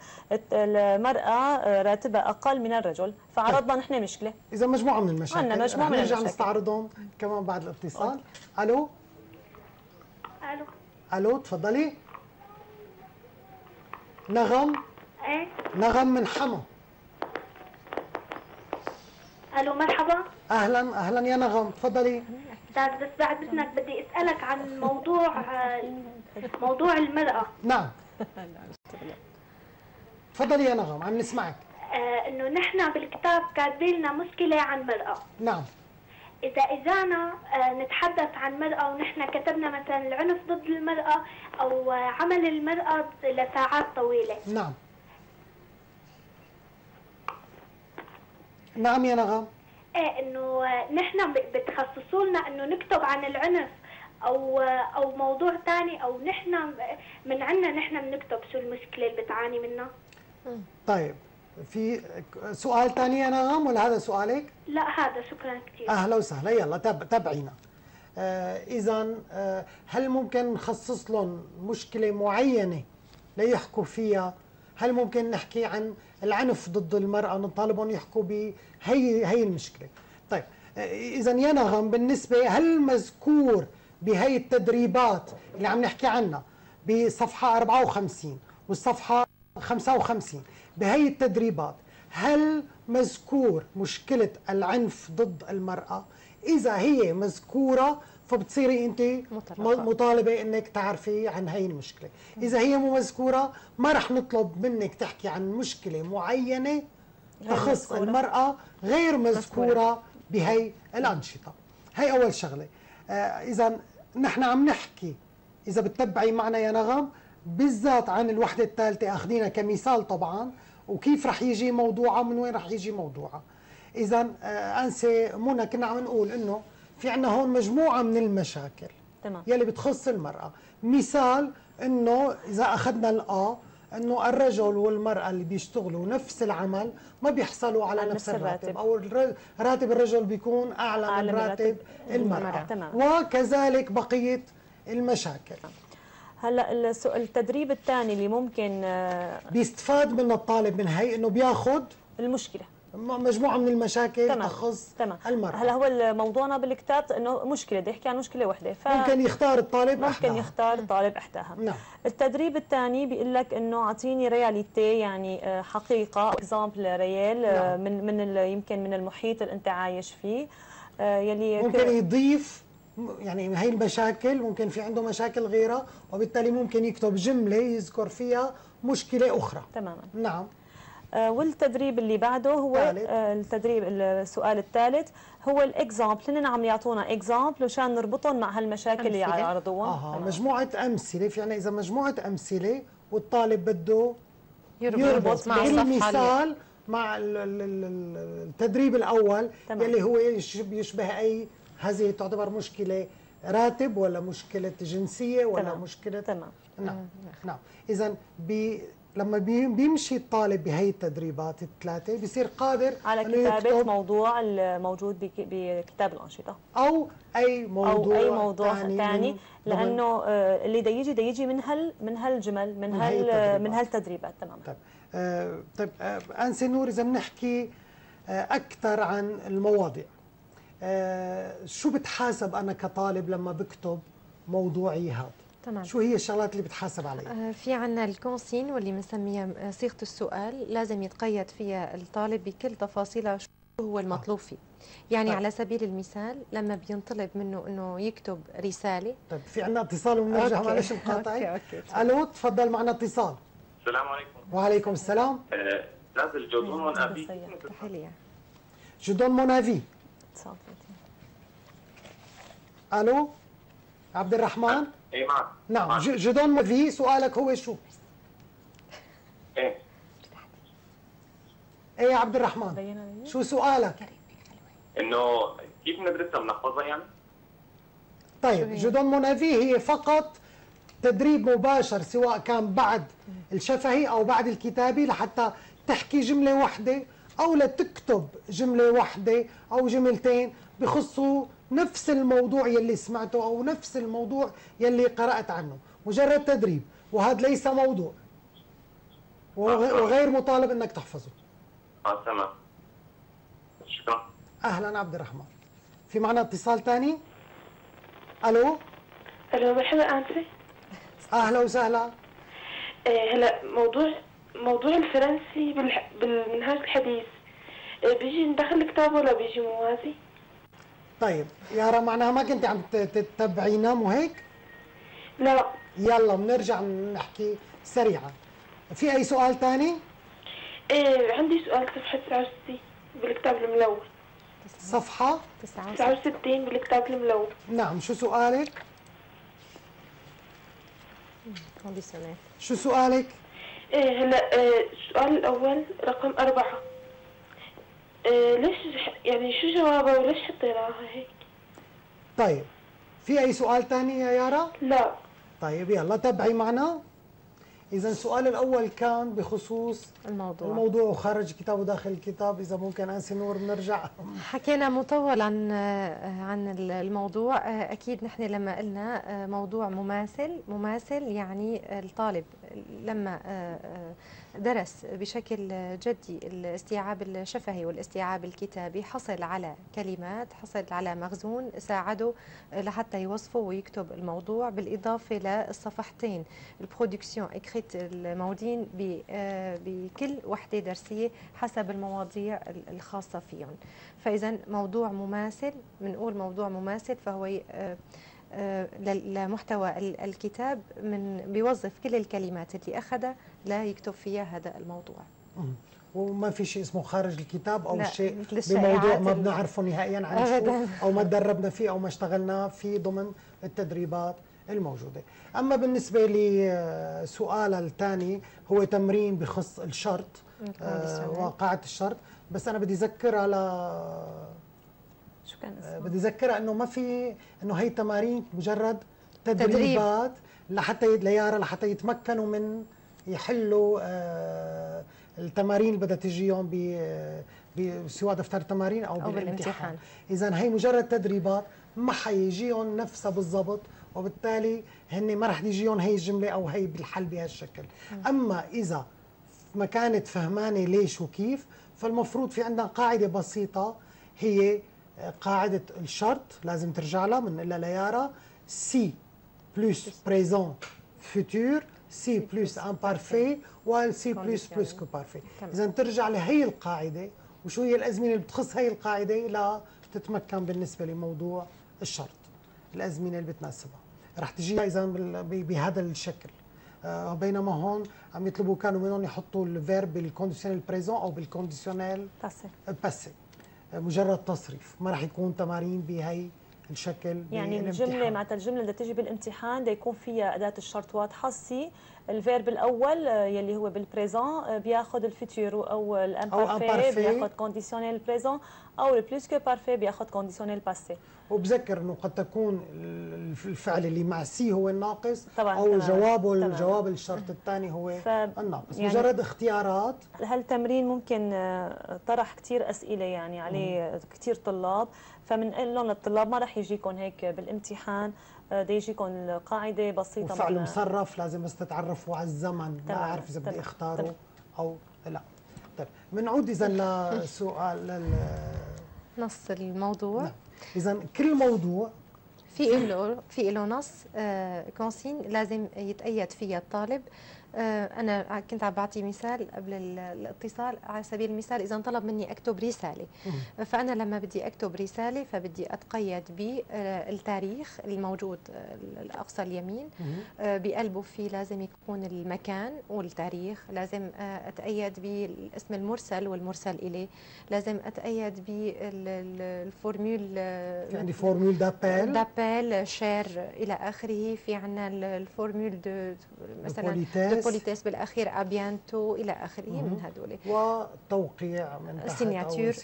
المرأة راتبها أقل من الرجل، فعرضنا نحن مشكلة. إذا مجموعة من المشاكل عندنا مجموعة من المشاكل نرجع نستعرضهم كمان بعد الاتصال. ألو ألو ألو تفضلي. نغم. إيه نغم من حما. ألو مرحبا. أهلا أهلا يا نغم تفضلي. بس بعد إذنك بدي أسألك عن موضوع المرأة. نعم تفضلي يا نغم عم نسمعك. إنه نحن بالكتاب كاتبين لنا مشكلة عن المرأة. نعم. إذا إجانا نتحدث عن المرأة ونحن كتبنا مثلا العنف ضد المرأة أو عمل المرأة لساعات طويلة. نعم. نعم يا نغم. ايه انه نحن بتخصصوا لنا انه نكتب عن العنف او موضوع ثاني، او نحن من عندنا نحن بنكتب شو المشكله اللي بتعاني منها. طيب في سؤال ثاني يا نغم ولا هذا سؤالك؟ لا هذا، شكرا كثير. اهلا وسهلا. يلا تابعينا. اذا هل ممكن نخصص لهم مشكله معينه ليحكوا فيها؟ هل ممكن نحكي عن العنف ضد المرأة نطالبهم يحكوا بهي المشكلة؟ طيب إذا يا نغم بالنسبة هل مذكور بهي التدريبات اللي عم نحكي عنها بصفحة 54 والصفحة 55 بهي التدريبات هل مذكور مشكلة العنف ضد المرأة؟ إذا هي مذكورة فبتصيري انت مطالبه انك تعرفي عن هي المشكله. اذا هي مو مذكوره ما رح نطلب منك تحكي عن مشكله معينه تخص المراه غير مذكوره بهي الانشطه. هي اول شغله. اذا نحن عم نحكي، اذا بتتبعي معنا يا نغم، بالذات عن الوحده الثالثه اخذينها كمثال طبعا، وكيف رح يجي موضوعها ومن وين رح يجي موضوعها. اذا انسه منى كنا عم نقول انه في عندنا هون مجموعة من المشاكل تمام يلي بتخص المرأة. مثال انه اذا اخذنا انه الرجل والمرأة اللي بيشتغلوا نفس العمل ما بيحصلوا على نفس الراتب، او راتب الرجل بيكون اعلى من راتب المرأة. وكذلك بقية المشاكل. هلا التدريب الثاني اللي ممكن بيستفاد منه الطالب من هي انه بياخذ المشكلة، مجموعة من المشاكل تخص المرأة. هلا هو موضوعنا بالكتاب انه مشكلة، بده يحكي عن مشكلة وحدة، ممكن يختار الطالب احداها. نعم. التدريب الثاني بيقول لك انه اعطيني رياليتي، يعني حقيقة، اكزامبل ريال. نعم. من يمكن من المحيط اللي انت عايش فيه. يلي ممكن يضيف يعني هي المشاكل، ممكن في عنده مشاكل غيرها، وبالتالي ممكن يكتب جملة يذكر فيها مشكلة أخرى. تماما. نعم. والتدريب اللي بعده هو التدريب السؤال الثالث هو الاكزامبل. هن عم يعطونا اكزامبل مشان نربطهم مع هالمشاكل اللي عرضوها. مجموعة أمثلة. يعني إذا مجموعة أمثلة والطالب بده يربط مع المثال مع التدريب الأول. تمام. يلي هو يشبه أي، هذه تعتبر مشكلة راتب ولا مشكلة جنسية ولا تمام. مشكلة. تمام. نعم. إذا لما بيمشي الطالب بهي التدريبات الثلاثة بيصير قادر على كتابة موضوع الموجود بكتاب الأنشطة أو أي موضوع ثاني، لأنه اللي دا يجي من هالجمل من هالتدريبات. تماما. طيب أنسة نور، إذا بنحكي أكثر عن المواضيع، شو بتحاسب أنا كطالب لما بكتب موضوعي هذا؟ تمام. شو هي الشغلات اللي بتحاسب عليها؟ في عنا الكونسين واللي بنسميها صيغة السؤال، لازم يتقيد فيها الطالب بكل تفاصيلها شو هو المطلوب فيه. يعني على سبيل المثال لما بينطلب منه انه يكتب رسالة. طيب في عنا اتصال ونرجع، معلش مقاطعي. الو، تفضل، معنا اتصال. السلام عليكم. وعليكم السلام. نازل جودون مونافي. جودون مونافي. الو عبد الرحمن. اي معك. نعم. جودون مونافي، سؤالك هو شو؟ ايه يا عبد الرحمن، شو سؤالك؟ انه كيف ندرسها، بنحفظها يعني؟ طيب جودون مونافي هي فقط تدريب مباشر، سواء كان بعد الشفهي او بعد الكتابي، لحتى تحكي جمله واحده او لتكتب جمله واحده او جملتين بخصوا نفس الموضوع يلي سمعته او نفس الموضوع يلي قرأت عنه. مجرد تدريب، وهذا ليس موضوع وغير مطالب انك تحفظه. تمام. شكرا. اهلا عبد الرحمن. في معنا اتصال ثاني. الو. مرحبا أنسة. اهلا وسهلا. هلا موضوع الفرنسي بالمنهاج الحديث بيجي ندخل الكتاب ولا بيجي موازي؟ طيب يارا، معناها ما كنت عم تتبعينا مو هيك؟ لا. يلا بنرجع نحكي سريعا. في اي سؤال ثاني؟ عندي سؤال. صفحة 69 بالكتاب الملون. صفحة 69 بالكتاب الملون. نعم. شو سؤالك؟ شو سؤالك؟ هلا السؤال الأول رقم 4. ليش يعني شو جوابه وليش حطيناها هيك؟ طيب في أي سؤال ثاني يا يارا؟ لا. طيب يلا تبعي معنا. إذا السؤال الأول كان بخصوص الموضوع وخارج الكتاب وداخل الكتاب. إذا ممكن أنسي نور بنرجع. حكينا مطول عن الموضوع. أكيد نحن لما قلنا موضوع مماثل يعني الطالب لما درس بشكل جدي الاستيعاب الشفهي والاستيعاب الكتابي، حصل على كلمات، حصل على مخزون ساعده لحتى يوصفه ويكتب الموضوع، بالإضافة للصفحتين البرودكسيون إكريت الموجودين بكل وحدة درسية حسب المواضيع الخاصة فيهم. فإذا موضوع مماثل، بنقول موضوع مماثل فهو لمحتوى الكتاب بيوظف كل الكلمات اللي أخذها لا يكتب فيها هذا الموضوع. وما في شيء اسمه خارج الكتاب او شيء بموضوع ما بنعرفه نهائيا عن شو، او ما تدربنا فيه او ما اشتغلنا فيه ضمن التدريبات الموجوده. اما بالنسبه لسؤال الثاني هو تمرين بخص الشرط، واقعة الشرط. بس انا بدي اذكرها شو كان اسمه؟ بدي اذكرها انه ما في، انه هي تمارين مجرد تدريبات لحتى يتمكنوا من يحلوا التمارين اللي بدها تجيهم سواء دفتر تمارين او بالامتحان. اذا هي مجرد تدريبات، ما حيجيهم نفسها بالضبط، وبالتالي هن ما رح يجيهم هي الجمله او هي بالحل بهالشكل. اما اذا ما كانت فهمانه ليش وكيف، فالمفروض في عندنا قاعده بسيطه، هي قاعده الشرط، لازم ترجع لها من إلا ليارا. سي بلس بريزون فيتور، سي بلس امبارفي، والسي بلس كو بارفي. اذا ترجع لهي القاعده، وشو هي الازمنه اللي بتخص هي القاعده تتمكن بالنسبة لموضوع الشرط الأزمنة اللي بتناسبها، رح تجي إذا بهذا الشكل. بينما هون عم يطلبوا كانوا منهم يحطوا الفيرب بالكونديشنال بريزون أو بالكونديشنال باسي، مجرد تصريف، ما رح يكون تمارين بهي الشكل. يعني الجمله معناتها الجمله اللي تجي بالامتحان ده يكون فيها اداه الشرط واضحه. سي الفيرب الاول يلي هو بالبريزون بياخذ الفيتور او الامبارفي بياخذ كونديسيونيل بريزون او البلوس كو بارفي بياخذ كونديسيونيل باسي. وبذكر انه قد تكون الفعل اللي مع سي هو الناقص طبعا او جوابه الجواب الشرط الثاني هو الناقص، يعني مجرد اختيارات. هالتمرين ممكن طرح كثير اسئله يعني عليه كثير طلاب، فبنقول لهم للطلاب ما رح يجيكم هيك بالامتحان، بده يجيكم قاعده بسيطه. وفعل مصرف لازم بس تتعرفوا على الزمن، ما اعرف اذا بدي اختاره او لا. طيب بنعود اذا لسؤال نص الموضوع. نعم. اذا كل موضوع في له نص كونسين لازم يتأيد فيها الطالب. أنا كنت عم بعطي مثال قبل الاتصال. على سبيل المثال إذا طلب مني أكتب رسالة، فأنا لما بدي أكتب رسالة فبدي أتقيد بالتاريخ الموجود الأقصى اليمين، بقلبه فيه لازم يكون المكان والتاريخ، لازم أتأيد بالاسم المرسل والمرسل إليه، لازم أتأيد بالفورمول، في عندي فورمول دابيل شير إلى آخره، في عنا الفورمول مثلا بوليتيس بالاخير ابيانتو الى اخره من هذول، وتوقيع من تحت سيناتور.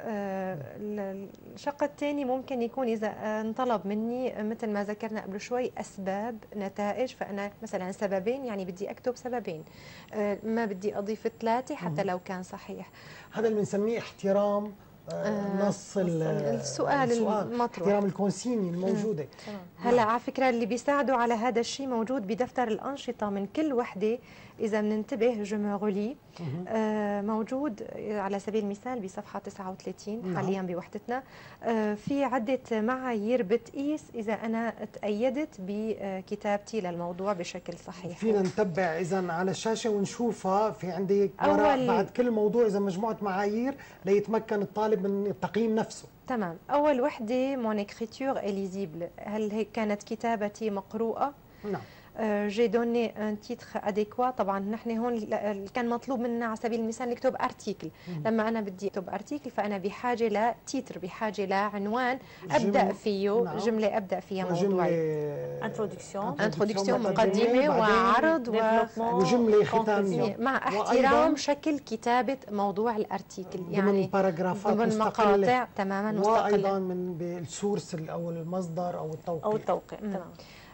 الشق الثاني ممكن يكون اذا انطلب مني مثل ما ذكرنا قبل شوي اسباب نتائج، فانا مثلا سببين يعني بدي اكتب سببين، ما بدي اضيف 3 حتى لو كان صحيح. هذا اللي بنسميه احترام نص السؤال المطروح، احترام الكونسيني الموجوده. هلا على فكره اللي بيساعدوا على هذا الشيء موجود بدفتر الانشطه من كل وحده، اذا بننتبه جو مي رولي موجود على سبيل المثال بصفحه 39 حاليا بوحدتنا، في عده معايير بتقيس اذا انا تأيدت بكتابتي للموضوع بشكل صحيح. فينا نتبع اذا على الشاشه ونشوفها، في عندي وراء بعد كل موضوع اذا مجموعه معايير ليتمكن الطالب من التقييم نفسه. تمام. اول وحده مون écriture إليزيبل، هل هي كانت كتابتي مقروءه؟ نعم. جي دوني ان تيتر اديكوا. طبعا نحن هون كان مطلوب منا على سبيل المثال نكتب ارتيكل، لما انا بدي اكتب ارتيكل فانا بحاجه لتيتر، بحاجه لعنوان ابدا فيه. نعم. جمله ابدا فيها موضوعي، انترودكسيون مقدمه وعرض وجمله ختاميه مع احترام شكل كتابه موضوع الارتيكل، يعني ضمن باراجرافات ضمن مقاطع تماما مستقله، وايضا من بالسورس او المصدر او التوقيع. تمام.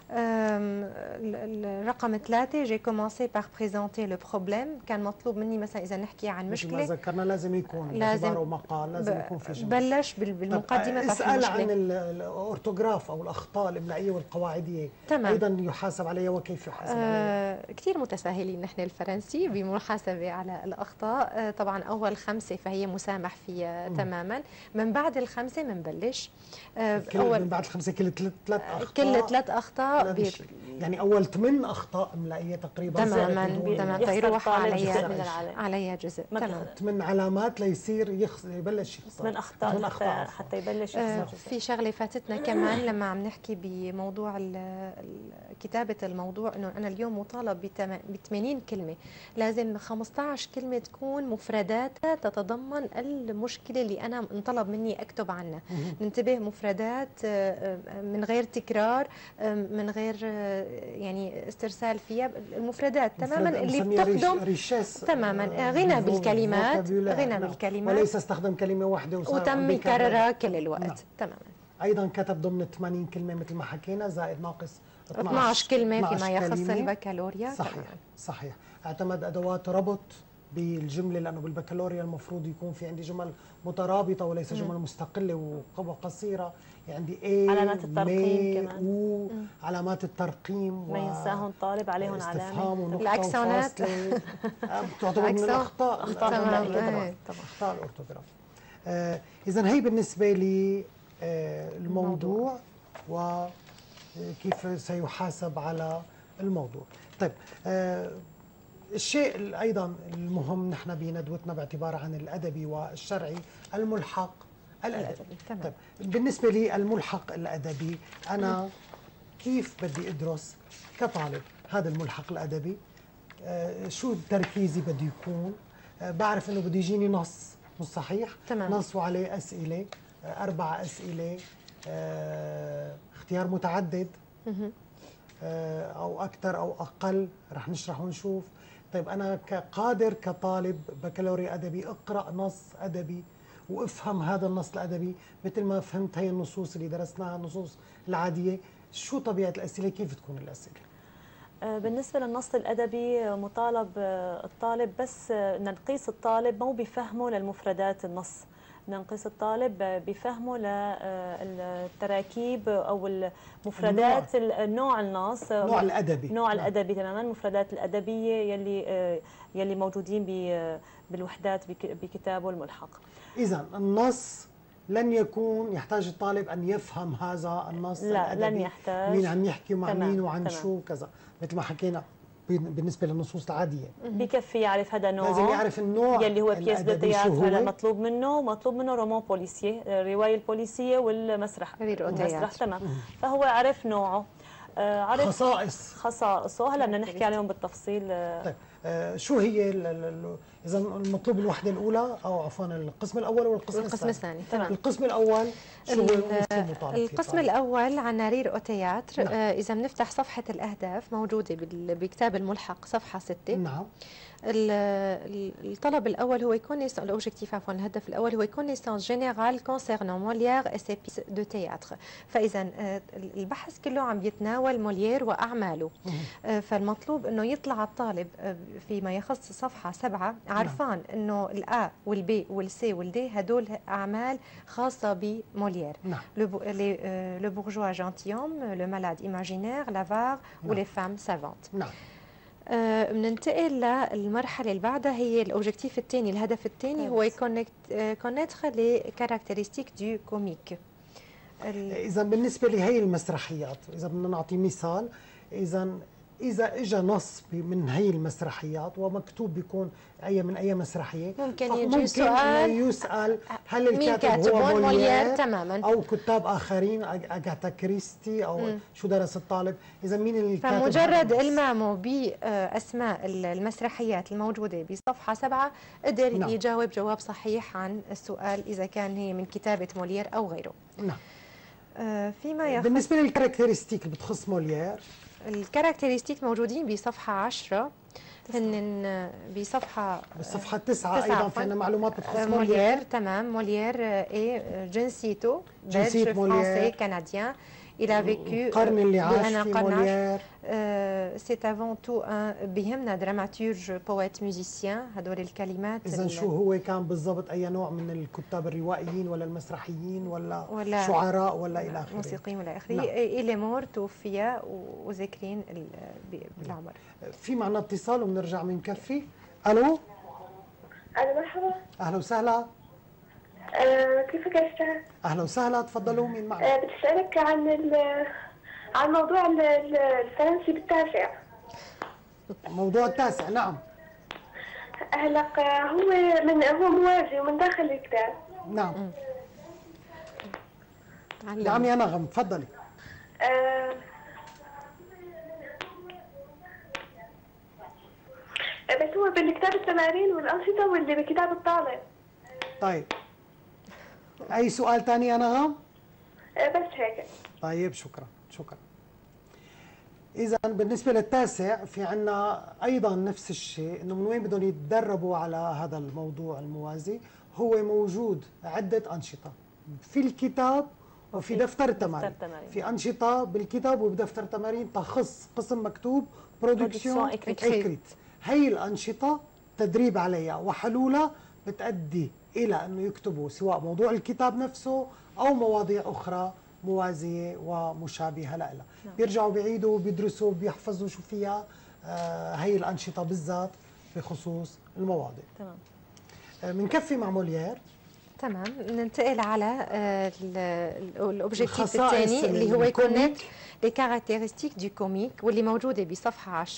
الرقم 3 جي كومونسي باغ بريزونتي لو بروبليم، كان مطلوب مني مثلا اذا نحكي عن مشكله ما ذكرنا لازم يكون عباره ومقال، لازم يكون في جمله. بلش بالمقدمه. اسال عن الاورتوغراف او الاخطاء الاملائيه والقواعديه. تمام. ايضا يحاسب عليها، وكيف يحاسب عليها؟ كثير متساهلين نحن الفرنسي بمحاسبه على الاخطاء. طبعا اول 5 فهي مسامح فيها تماما، من بعد ال5 بنبلش من بعد ال5 كل 3 اخطاء، كل 3 اخطاء يعني اول 8 اخطاء املائيه تقريبا تماما فيروح عليها جزء. تمام. 8 علامات ليصير يبلش يخسر من اخطاء حتى يبلش يخسر. في شغله فاتتنا كمان لما عم نحكي بموضوع كتابه الموضوع، انه انا اليوم مطالب ب 80 كلمه، لازم 15 كلمه تكون مفرداتها تتضمن المشكله اللي انا انطلب مني اكتب عنها. ننتبه، مفردات من غير تكرار، من غير يعني استرسال فيها، المفردات تماما اللي بتخدم تماما غنى بالكلمات، وليس استخدم كلمه واحده وتم يكررها كل الوقت. نعم. تماما. ايضا كتب ضمن 80 كلمه مثل ما حكينا، زائد ناقص 12 كلمه فيما يخص البكالوريا. صحيح. اعتمد ادوات ربط بالجمله، لانه بالبكالوريا المفروض يكون في عندي جمل مترابطه وليس جمل مستقله وقصيره، عندي علامات الترقيم كمان، علامات الترقيم ما ينساهم الطالب عليهم علامه، الاكسونات تعتبر من الاخطاء الاورتوغراف. اذا هي بالنسبه لي الموضوع وكيف سيحاسب على الموضوع. طيب الشيء ايضا المهم نحن بندوتنا باعتبار عن الادبي والشرعي، الملحق الأدبي. تمام. طيب بالنسبة لي الملحق الأدبي، أنا كيف بدي أدرس كطالب هذا الملحق الأدبي؟ شو تركيزي بده يكون؟ بعرف إنه بده يجيني نص صحيح؟ تمام. نص وعليه أسئلة، 4 أسئلة، اختيار متعدد أو أكثر أو أقل، رح نشرح ونشوف. طيب أنا كقادر كطالب بكالوريا أدبي أقرأ نص أدبي وأفهم هذا النص الأدبي مثل ما فهمت هي النصوص اللي درسناها، النصوص العادية. شو طبيعة الأسئلة؟ كيف تكون الأسئلة؟ بالنسبة للنص الأدبي مطالب الطالب بس نقيس الطالب مو بفهمه للمفردات النص، نقيس الطالب بفهمه للتراكيب أو المفردات النوع النص، نوع الأدبي، نوع الأدبي تماما، المفردات الأدبية يلي موجودين بالوحدات بكتابه الملحق. إذا النص لن يكون يحتاج الطالب أن يفهم هذا النص لا الأدبي، لن يحتاج، مين عم يحكي مع مين وعن تمام. شو كذا، مثل ما حكينا بالنسبة للنصوص العادية. بكفي يعرف هذا نوع، لازم يعرف النوع يلي هو بيس دو تياتر. هذا مطلوب منه رومان بوليسيه، الرواية البوليسية والمسرح. تمام. فهو عرف نوعه، عرف خصائصه. هلا بدنا نحكي عليهم بالتفصيل. طيب شو هي اذا المطلوب الوحده الاولى او عفوا القسم الاول والقسم الثاني؟ تمام. القسم الاول شو هو المطالب؟ القسم الاول عن رير او تياتر. اذا بنفتح صفحه الاهداف موجوده بكتاب الملحق صفحه 6. نعم. الطلب الاول هو الاوبجيكتيف عفوا الهدف الاول هو كونيسانس جينيرال كونسيرنون موليير اي سي بيس دو تياتر. فاذا البحث كله عم بيتناول موليير واعماله. فالمطلوب انه يطلع الطالب فيما يخص صفحه 7 عرفان انه الأ والبي والسي والدي هدول اعمال خاصه بموليير. لو بورجوا جانتيوم، لو مالاد ايماجينير، لافار ولي فام سافونت. نعم. بننتقل للمرحله اللي بعدها، هي الاوبجيكتيف الثاني، الهدف الثاني هو كونيتر لي كاركتيرستيك دو كوميك. اذا بالنسبه لهي المسرحيات، اذا بدنا نعطي مثال، إذا إجا نص من هي المسرحيات ومكتوب بيكون من أي مسرحية، ممكن يجي سؤال يسأل هل الكاتب هو موليير تماما أو كتاب آخرين، أغاثا كريستي أو شو درس الطالب، إذا مين الكاتب. فمجرد إلمامه بأسماء المسرحيات الموجودة بصفحة 7 قدر يجاوب جواب صحيح عن السؤال إذا كان هي من كتابة موليير أو غيره. نعم. فيما يخص بالنسبة للكاركترستيك اللي بتخص موليير، الكاركترستيك موجودين بصفحة 10، هن بصفحة 9 أيضا فينا معلومات بتخص موليير. تمام. موليير جنسيته بلج فرنسي كنديان. Il a vécu القرن اللي عاش فيه موليير. C'est avant tout بيهمنا دراماتورج بويت ميوزيسيان. هدول الكلمات إذا شو هو كان بالضبط؟ أي نوع من الكتاب الروائيين ولا المسرحيين ولا شعراء ولا إلى آخره؟ موسيقيين ولا آخره. إلي مور توفي وذاكرين بالعمر. في معنا اتصال وبنرجع بنكفي. ألو مرحبا. أهلا وسهلا. كيفك يا أستاذ؟ أهلا وسهلا، تفضلوا. مين معنا؟ بدي أسألك عن موضوع الفرنسي بالتاسع. موضوع التاسع. نعم. هلا هو موازي ومن داخل الكتاب. نعم. نعم يا نغم، تفضلي. بس هو بالكتاب التمارين والأنشطة واللي بكتاب الطالب. طيب أي سؤال ثاني يا نغم؟ بس هيك. طيب شكرا. إذا بالنسبة للتاسع في عنا أيضا نفس الشيء، إنه من وين بدهم يتدربوا على هذا الموضوع الموازي. هو موجود عدة أنشطة في الكتاب وفي دفتر التمارين. في أنشطة بالكتاب وبدفتر تمارين تخص قسم مكتوب برودكسيون إكريت. هي الأنشطة تدريب عليها وحلولها بتؤدي إلى أنه يكتبوا سواء موضوع الكتاب نفسه أو مواضيع أخرى موازية ومشابهة لها. بيرجعوا بيعيدوا بيدرسوا بيحفظوا شو فيها هي الأنشطة بالذات بخصوص المواضيع. تمام. بنكفي مع موليير. تمام. ننتقل على الأوبجيكتيف الثاني اللي هو كونيت لي كاركتيرستيك دو كوميك واللي موجودة بصفحة 10.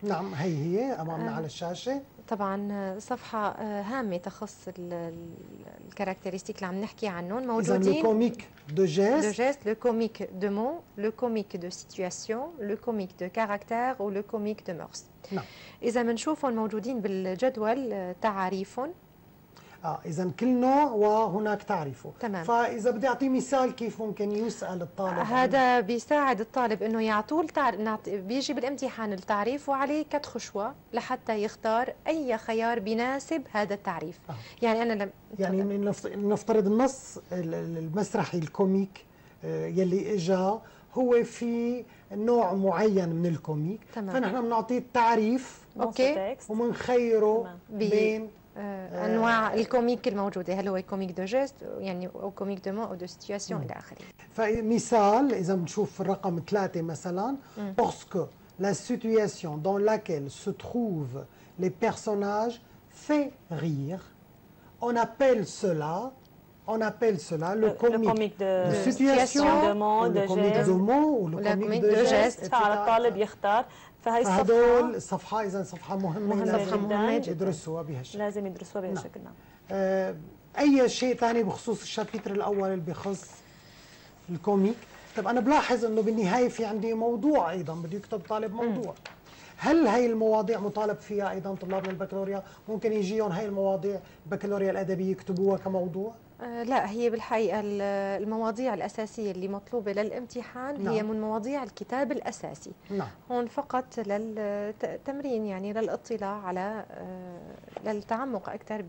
نعم، هي أمامنا على الشاشة. طبعا صفحة هامة تخص الكاركترستيك اللي عم نحكي عنهم موجودين. إذا الكوميك دو جيست، لو كوميك دو مون، لو كوميك دو سيتواسيون، لو كوميك دو كاركتير ولو كوميك دو مورس. نعم. إذا بنشوفهم موجودين بالجدول تعاريفهم. إذا كل نوع وهناك تعريفه. تمام. فإذا بدي أعطي مثال كيف ممكن يسأل الطالب، هذا بيساعد الطالب إنه يعطوه بيجي بالامتحان التعريف وعليه 4 خشوة لحتى يختار أي خيار بيناسب هذا التعريف. يعني أنا يعني نفترض النص المسرحي الكوميك يلي إجا هو في نوع معين من الكوميك. تمام. فنحن بنعطيه التعريف أوكي ومنخيره بين انواع الكوميك الموجوده، هل هو كوميك دو جيست يعني او كوميك دو مون او دو سيتواسيون الى اخره. فمثال اذا بنشوف الرقم 3 مثلا، lorsque la situation dans laquelle se trouvent les personnages fait rire, on appelle cela le comique de situation, le comique de mot ou le comique de geste. على الطالب يختار. فهدول صفحة إذا صفحة مهمة جدا يدرسوها بهالشكل، لازم يدرسوها بهالشكل. نعم. أي شيء ثاني بخصوص الشابتر الأول اللي بخص الكوميك؟ طب أنا بلاحظ إنه بالنهاية في عندي موضوع أيضا بده يكتب طالب موضوع. هل هي المواضيع مطالب فيها أيضا طلاب البكالوريا؟ ممكن يجيهم هي المواضيع البكالوريا الأدبية يكتبوها كموضوع؟ لا، هي بالحقيقة المواضيع الأساسية اللي مطلوبة للامتحان. نعم. هي من مواضيع الكتاب الأساسي. نعم. هون فقط للتمرين، يعني للاطلاع على للتعمق أكثر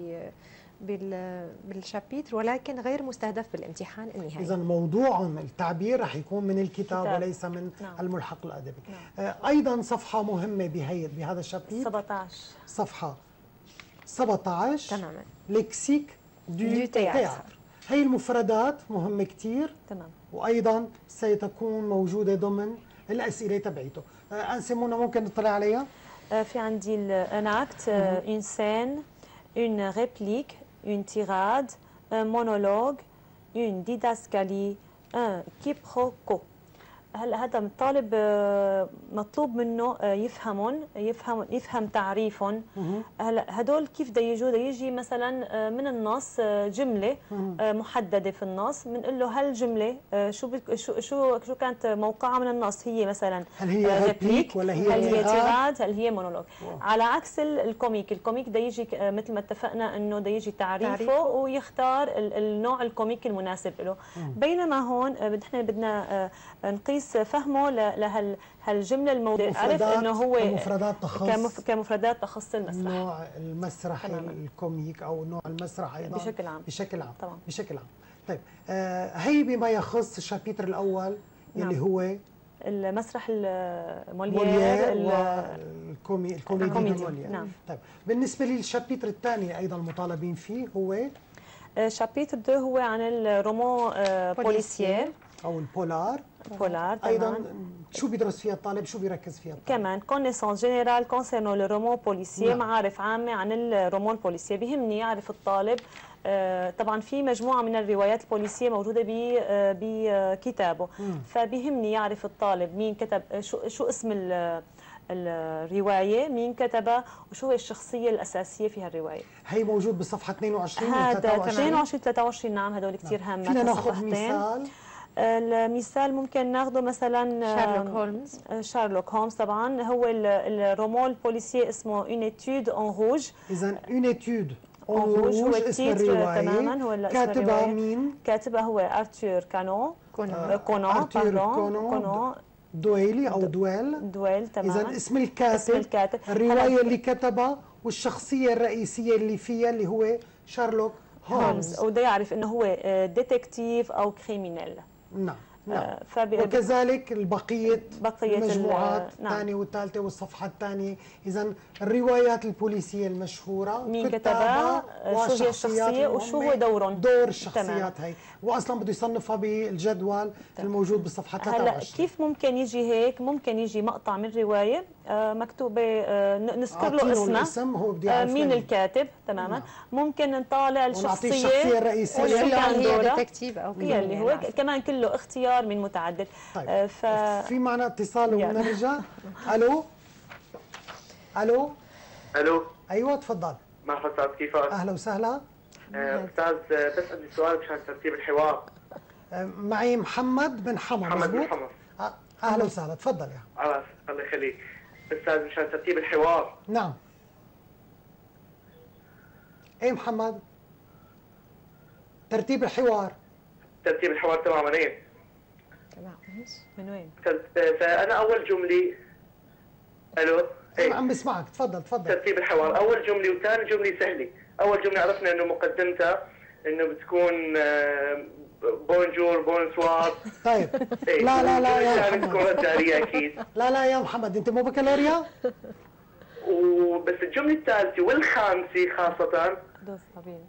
بالشابيتر، ولكن غير مستهدف بالامتحان النهائي. إذا موضوع التعبير رح يكون من الكتاب وليس من الملحق الأدبي. أيضا صفحة مهمة بهذا الشابيتر 17، صفحة 17 تماما، لكسيك دو تياتر. هي المفردات مهمة كتير. تمام. وأيضا سيتكون موجودة ضمن الأسئلة تبعيته. أنسة منى ممكن نطلع عليها؟ في عندي un acte, une scène, une réplique, une tirade, un monologue, une didascalie, un quiproquo. هلا هذا الطالب مطلوب منه يفهم تعريفهم. هلا هدول كيف بده يجوا؟ بده يجي مثلا من النص جمله محدده في النص، بنقول له هالجمله شو كانت موقعها من النص؟ هي مثلا هل هي ريبليك ولا هي هل هي تيراد؟ هل هي مونولوج؟ على عكس الكوميك بده يجي مثل ما اتفقنا انه بده يجي تعريفه ويختار النوع الكوميك المناسب له. بينما هون نحن بدنا نقيس فهمه لهالجمله الموضوعيه، عرف انه هو كمفردات تخص المسرح، نوع المسرح الكوميك او نوع المسرح ايضا بشكل عام طبعا. بشكل عام. طيب هي بما يخص الشابيتر الاول يلي هو المسرح الموليير والكوميدي الموليير. نعم. طيب بالنسبه للشابيتر الثاني ايضا المطالبين فيه هو شابيتر 2 هو عن الرومان بوليسيير او البولار. ايضا شو بيدرس فيها الطالب؟ شو بيركز فيها الطالب؟ كمان كونيسونس جينيرال كونسيرنو لو رومان بوليسيير، معارف عامه عن الرومان بوليسيير. بيهمني يعرف الطالب طبعا في مجموعه من الروايات البوليسيه موجوده بكتابه، فبيهمني يعرف الطالب مين كتب، شو اسم الروايه، مين كتبها، وشو هي الشخصيه الاساسيه في هالروايه. هي موجود بالصفحه 22 و 22 23. نعم، هدول كثير هامات. فينا ناخذ مثال؟ المثال ممكن ناخذه مثلا شارلوك هولمز. طبعا هو الرومان البوليسي اسمه اون ايتود اون روج. اذا اون ايتود اون روج هو اسم الروايه. تماما هو كاتبها مين؟ كاتبها هو ارثور كونون دويلي او دويل. تماما. اذا اسم الكاتب الروايه اللي كتبها والشخصيه الرئيسيه اللي فيها اللي هو شارلوك هولمز، وده يعرف انه هو ديتكتيف او كريمينال. نعم. وكذلك بقية المجموعات الثانية والثالثة والصفحة الثانية. إذا الروايات البوليسية المشهورة مين كتبها، شو هي الشخصية وشو هو دور الشخصيات. هي وأصلا بده يصنفها بالجدول الموجود بالصفحة 23. هلا كيف ممكن يجي هيك؟ ممكن يجي مقطع من رواية مكتوبة نذكر له اسمه، مين الكاتب تماما. ممكن نطالع الشخصية الرئيسية اللي هي ديتكتيف أو اللي هو كمان كله اختيار من متعدد. طيب في معنا اتصال ونرجع. الو الو. الو. ايوه تفضل. مرحبا استاذ، كيفك؟ اهلا وسهلا. استاذ بس عندي سؤال مشان ترتيب الحوار. معي محمد بن حمى. محمد بن حمى. اهلا وسهلا، تفضل يا الله يخليك. استاذ مشان ترتيب الحوار. نعم. ايه محمد؟ ترتيب الحوار. ترتيب الحوار تماما. ايه تمام. من وين؟ فانا اول جمله. الو. ايه عم بسمعك، تفضل تفضل. ترتيب الحوار، اول جمله وثاني جمله سهله. اول جمله عرفنا انه مقدمتها انه بتكون بونجور بونسوار. طيب. لا لا لا يا محمد. بتكون رد عليها اكيد. لا لا يا محمد، انت مو بكالوريا؟ وبس الجمله الثالثه والخامسه خاصه دوس طبيعي.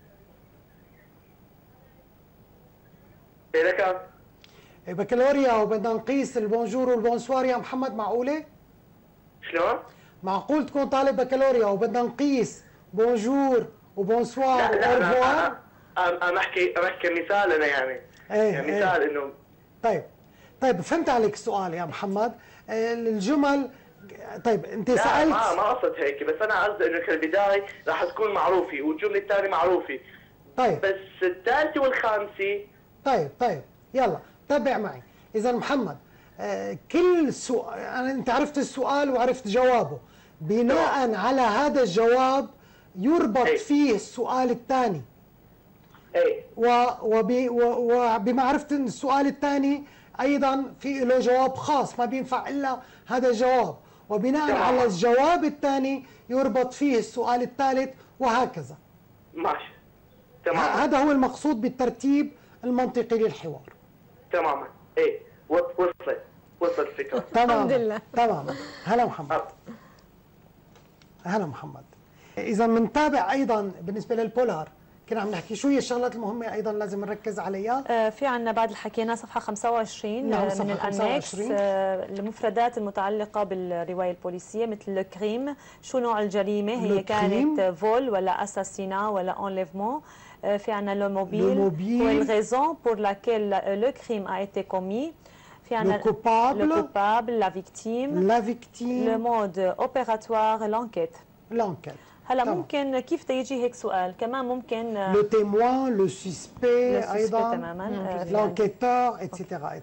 ايه لك؟ بكالوريا وبدنا نقيس البونجور والبونسوار يا محمد، معقوله؟ شلون؟ معقول تكون طالب بكالوريا وبدنا نقيس بونجور وبونسوار وأورفوار؟ انا احكي كمثال انا يعني. ايه مثال انه طيب فهمت عليك السؤال يا محمد. الجمل. طيب انت لا سالت. ما قصد هيك، بس انا قصدي انه كالبدايه راح تكون معروفه والجمله الثانيه معروفه. طيب بس الثالثه والخامسه. طيب يلا تابع معي. اذا محمد، كل سؤال انت عرفت السؤال وعرفت جوابه، بناء على هذا الجواب يربط فيه السؤال الثاني. وبما عرفت ان السؤال الثاني ايضا في له جواب خاص ما بينفع الا هذا الجواب، وبناء على الجواب الثاني يربط فيه السؤال الثالث وهكذا. ماشي تمام. هذا هو المقصود بالترتيب المنطقي للحوار. تماما. ايه وصلت الفكره. الحمد لله. تماما. هلا محمد. هلا محمد. اذا بنتابع ايضا بالنسبه للبولار، كنا عم نحكي شو هي الشغلات المهمه ايضا لازم نركز عليها. في عندنا بعد اللي حكينا صفحه 25 نعم، من الانكس، المفردات المتعلقه بالروايه البوليسيه مثل الكريم، شو نوع الجريمه، هي كانت فول ولا اساسينا ولا اونليفمون. في عندنا لو موبيل هو الريزون بور لاكيل لو كريم ا ايتي كومي. في عندنا لو كوبابل لا فيكتيم لو مود اوبيراتوار لانكيت. هلا ممكن كيف تيجي هيك سؤال كمان ممكن لو تيموان لو سسبي ايضا تماما لانكيتور اتسيتيرا.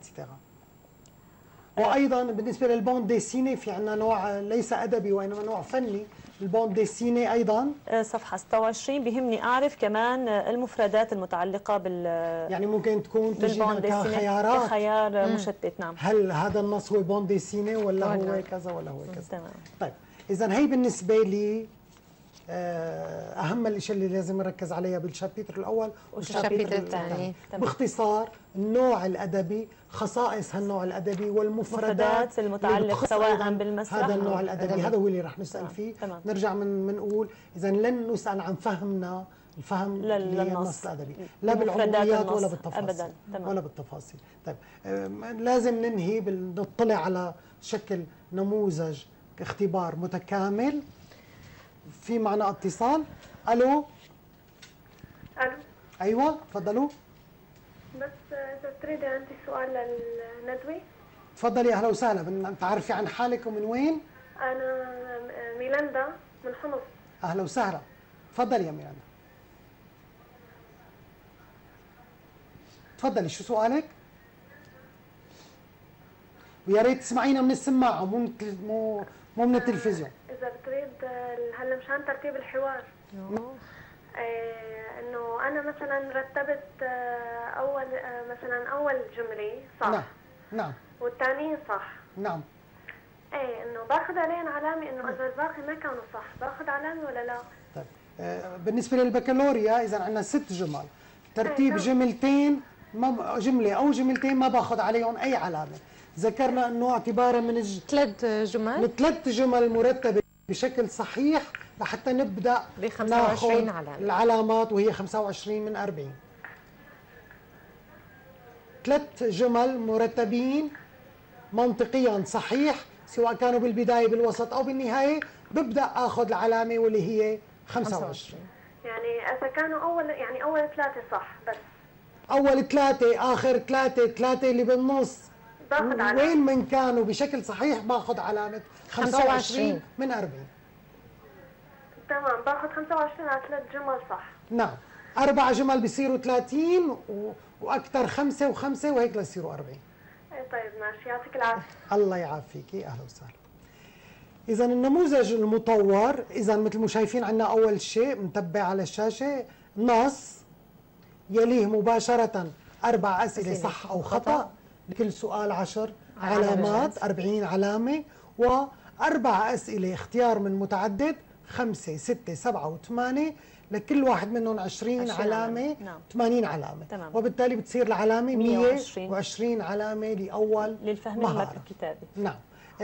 وايضا بالنسبه للبوند ديسيني في عندنا نوع ليس ادبي وانما نوع فني، البوند ديسيني ايضا صفحه 26. بهمني اعرف كمان المفردات المتعلقه بال يعني ممكن تكون تجينا كخيارات، خيار مشتت. نعم. هل هذا النص هو بوند ديسيني ولا هو كذا ولا هو كذا. تمام. طيب اذا هي بالنسبه لي اهم الاشياء اللي لازم نركز عليها بالشابيتر الاول والشابيتر الثاني. باختصار النوع الادبي، خصائص هالنوع الادبي والمفردات المتعلقه سواء بالمسرح هذا النوع الادبي، هذا هو اللي رح نسال فيه. نرجع بنقول اذا لن نسال عن فهمنا الفهم للنص الادبي، لا بالعموميات ولا بالتفاصيل ابدا. ولا بالتفاصيل. طيب لازم ننهي نطلع على شكل نموذج اختبار متكامل. في معنا اتصال. الو. ايوه تفضلوا. بس اذا تريد عندي سؤال للندوي. تفضلي. اهلا وسهلا. تعرفي عن حالك ومن وين؟ انا ميلاندا من حمص. اهلا وسهلا. تفضلي يا ميلاندا. تفضلي، شو سؤالك؟ ويا ريت تسمعينا من السماعه مو من التلفزيون. إذا بتريد هلا مشان ترتيب الحوار إنه أنا مثلا رتبت أول مثلا أول جملة صح. نعم. والثانيين صح. نعم. إيه إنه باخذ عليهم علامة، إنه إذا الباقي ما كانوا صح باخذ علامة ولا لا؟ طيب بالنسبة للبكالوريا إذا عندنا 6 جمل، ترتيب جملتين جملة أو جملتين ما باخذ عليهم أي علامة. ذكرنا انه اعتبارا من 3 جمل، من 3 جمل مرتبه بشكل صحيح لحتى نبدا ب 25 علامه العلامات، وهي 25 من 40. 3 جمل مرتبين منطقيا صحيح سواء كانوا بالبدايه بالوسط او بالنهايه، ببدا اخذ العلامه واللي هي 25. يعني اذا كانوا اول 3 صح، بس اول 3 اخر 3 اللي بالنص باخذ علامة. وين من كانوا بشكل صحيح باخذ علامة 25 من 40. تمام، باخذ 25 على 3 جمل صح. نعم، 4 جمل بيصيروا 30 واكثر 5 و5 وهيك ليصيروا 40. اي طيب ماشي، يعطيك العافية. الله يعافيكي، اهلا وسهلا. إذا النموذج المطور، إذا مثل ما شايفين عندنا أول شيء متبع على الشاشة نص، يليه مباشرة 4 أسئلة صح أو خطأ، لكل سؤال 10 علامات، 40 علامة، و4 أسئلة اختيار من متعدد، 5 6 7 و8، لكل واحد منهم 20 علامة، نعم. 80 علامة. تمام. وبالتالي بتصير العلامة 120 علامة لأول للفهم مهارة. الكتابي. نعم.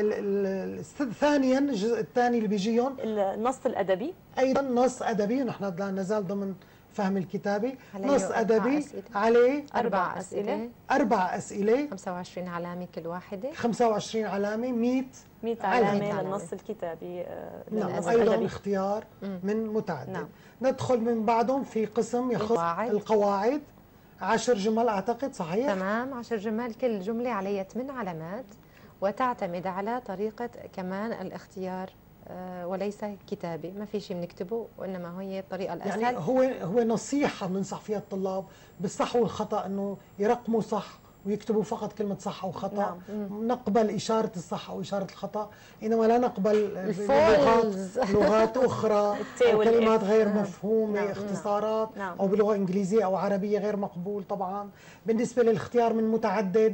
ثانيا الجزء الثاني اللي بيجيهم النص الأدبي، أيضا نص أدبي، نحن لا نزال ضمن فهم الكتابي. نص أربع أدبي أسئلة. عليه 4 أسئلة، 4 أسئلة، 25 علامة كل واحدة، 25 علامة، 100 علامة للنص الكتابي. نعم، للنص أيضا الأدبي. اختيار من متعدد. نعم. ندخل من بعدهم في قسم يخص القواعد، 10 جمل أعتقد، صحيح؟ تمام، 10 جمل، كل جملة عليها 8 علامات، وتعتمد على طريقة كمان الاختيار وليس كتابي، ما في شيء بنكتبه وإنما هي الطريقة الأسهل. يعني هو نصيحة بننصح فيها الطلاب بالصح والخطأ، إنه يرقموا صح ويكتبوا فقط كلمة صح أو خطأ. نعم. نقبل إشارة الصح أو إشارة الخطأ، إنما لا نقبل لغات أخرى أو كلمات غير مفهومة. نعم. اختصارات. نعم. أو بلغة إنجليزية أو عربية غير مقبول طبعا. بالنسبة للاختيار من متعدد،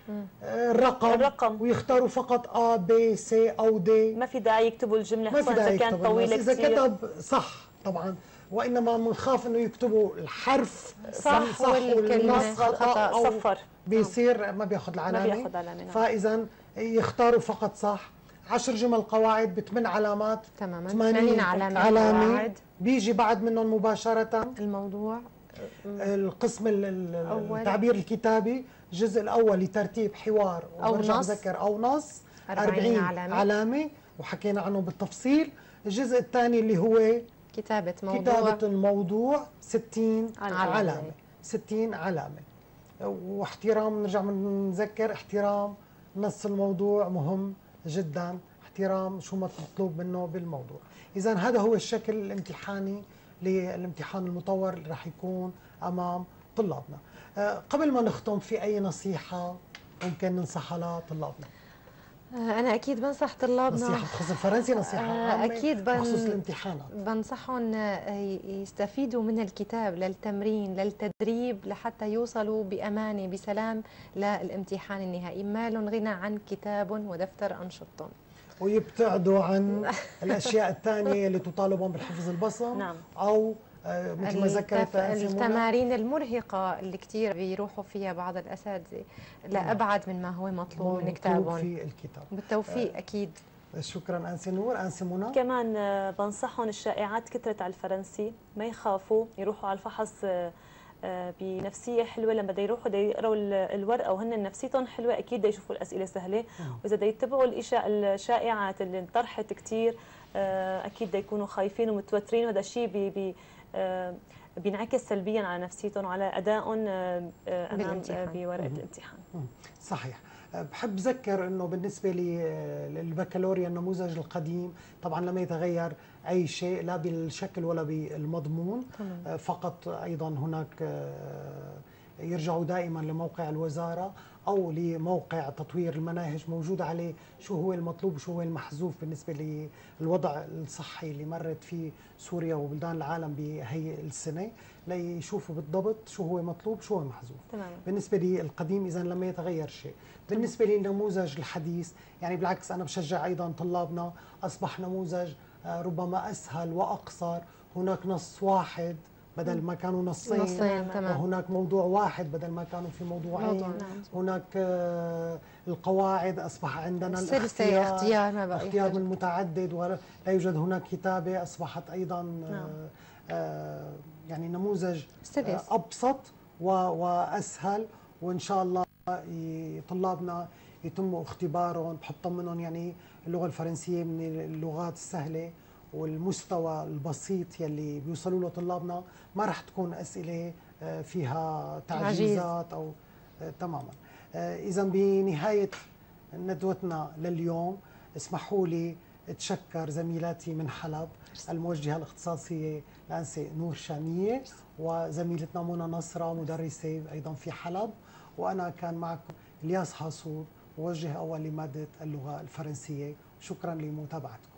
الرقم ويختاروا فقط A B C أو D. ما في داعي يكتبوا الجملة خصوصا إذا كانت طويلة كثير. إذا كتب صح طبعا، وإنما بنخاف إنه يكتبوا الحرف صح والكلمة خطأ أو صفر، بيصير ما بياخذ العلامة. فإذا يختاروا فقط صح. 10 جمل قواعد ب8 علامات، تماما 80 علامة. بيجي بعد منهم مباشرة الموضوع، القسم التعبير الكتابي، الجزء الأول لترتيب حوار أو نص، أو نص، 40 علامة وحكينا عنه بالتفصيل. الجزء الثاني اللي هو كتابة الموضوع 60 علامة. 60 علامة. واحترام، نرجع نذكر، احترام نص الموضوع مهم جدا، احترام شو ما مطلوب منه بالموضوع. إذا هذا هو الشكل الامتحاني للامتحان المطور اللي راح يكون أمام طلابنا. قبل ما نختم، في أي نصيحة ممكن ننصحها لطلابنا؟ أنا أكيد بنصح طلابنا نصيحة بخصوص الفرنسي، نصيحة أكيد بخصوص الامتحانات، بنصحهم يستفيدوا من الكتاب للتمرين للتدريب لحتى يوصلوا بأمانة بسلام للامتحان النهائي. ما لهم غنى عن كتاب ودفتر أنشطتهم، ويبتعدوا عن الأشياء الثانية اللي تطالبهم بالحفظ البصم. نعم. أو مثل ما ذكرت التمارين المرهقة اللي كثير بيروحوا فيها بعض الأساتذة لأبعد من ما هو مطلوب من كتابهم في الكتاب. بالتوفيق أكيد. شكرا أنسي نور. أنسي منى؟ كمان بنصحهم الشائعات كثرت على الفرنسي، ما يخافوا، يروحوا على الفحص بنفسية حلوة. لما بده يروحوا بده يقروا الورقة وهن نفسيتهم حلوة، أكيد بده يشوفوا الأسئلة سهلة. وإذا بده يتبعوا الشائعات اللي انطرحت كثير، أكيد بده يكونوا خايفين ومتوترين، وهذا الشيء بينعكس سلبيا على نفسيتهم وعلى أدائهم أمام بورقة الامتحان. صحيح. بحب أذكر أنه بالنسبة للبكالوريا النموذج القديم طبعا لم يتغير أي شيء، لا بالشكل ولا بالمضمون. فقط أيضا هناك يرجعوا دائما لموقع الوزارة أو لموقع تطوير المناهج، موجود عليه شو هو المطلوب وشو هو المحذوف بالنسبة للوضع الصحي اللي مرت فيه سوريا وبلدان العالم بهي السنة، ليشوفوا بالضبط شو هو مطلوب شو هو محذوف. بالنسبة للقديم إذا لم يتغير شيء. بالنسبة للنموذج الحديث يعني بالعكس، أنا بشجع أيضا طلابنا، أصبح نموذج ربما أسهل وأقصر. هناك نص واحد بدل ما كانوا نصين، وهناك موضوع واحد بدل ما كانوا في موضوعين. هناك القواعد أصبح عندنا الاختيار من متعدد، ولا يوجد هناك كتابة، أصبحت أيضا يعني نموذج أبسط وأسهل. وإن شاء الله طلابنا يتم اختبارهم. بحب طمنهم يعني اللغة الفرنسية من اللغات السهلة، والمستوى البسيط يلي بيوصلوا له طلابنا ما رح تكون أسئلة فيها تعجيزات أو تماما. إذا بنهاية ندوتنا لليوم اسمحوا لي اتشكر زميلاتي من حلب، الموجهة الاختصاصية الأنسة نور شامية، وزميلتنا منى نصرة مدرسة أيضا في حلب، وأنا كان معكم الياس حاسوب موجه أول لمادة اللغة الفرنسية. شكرا لمتابعتكم.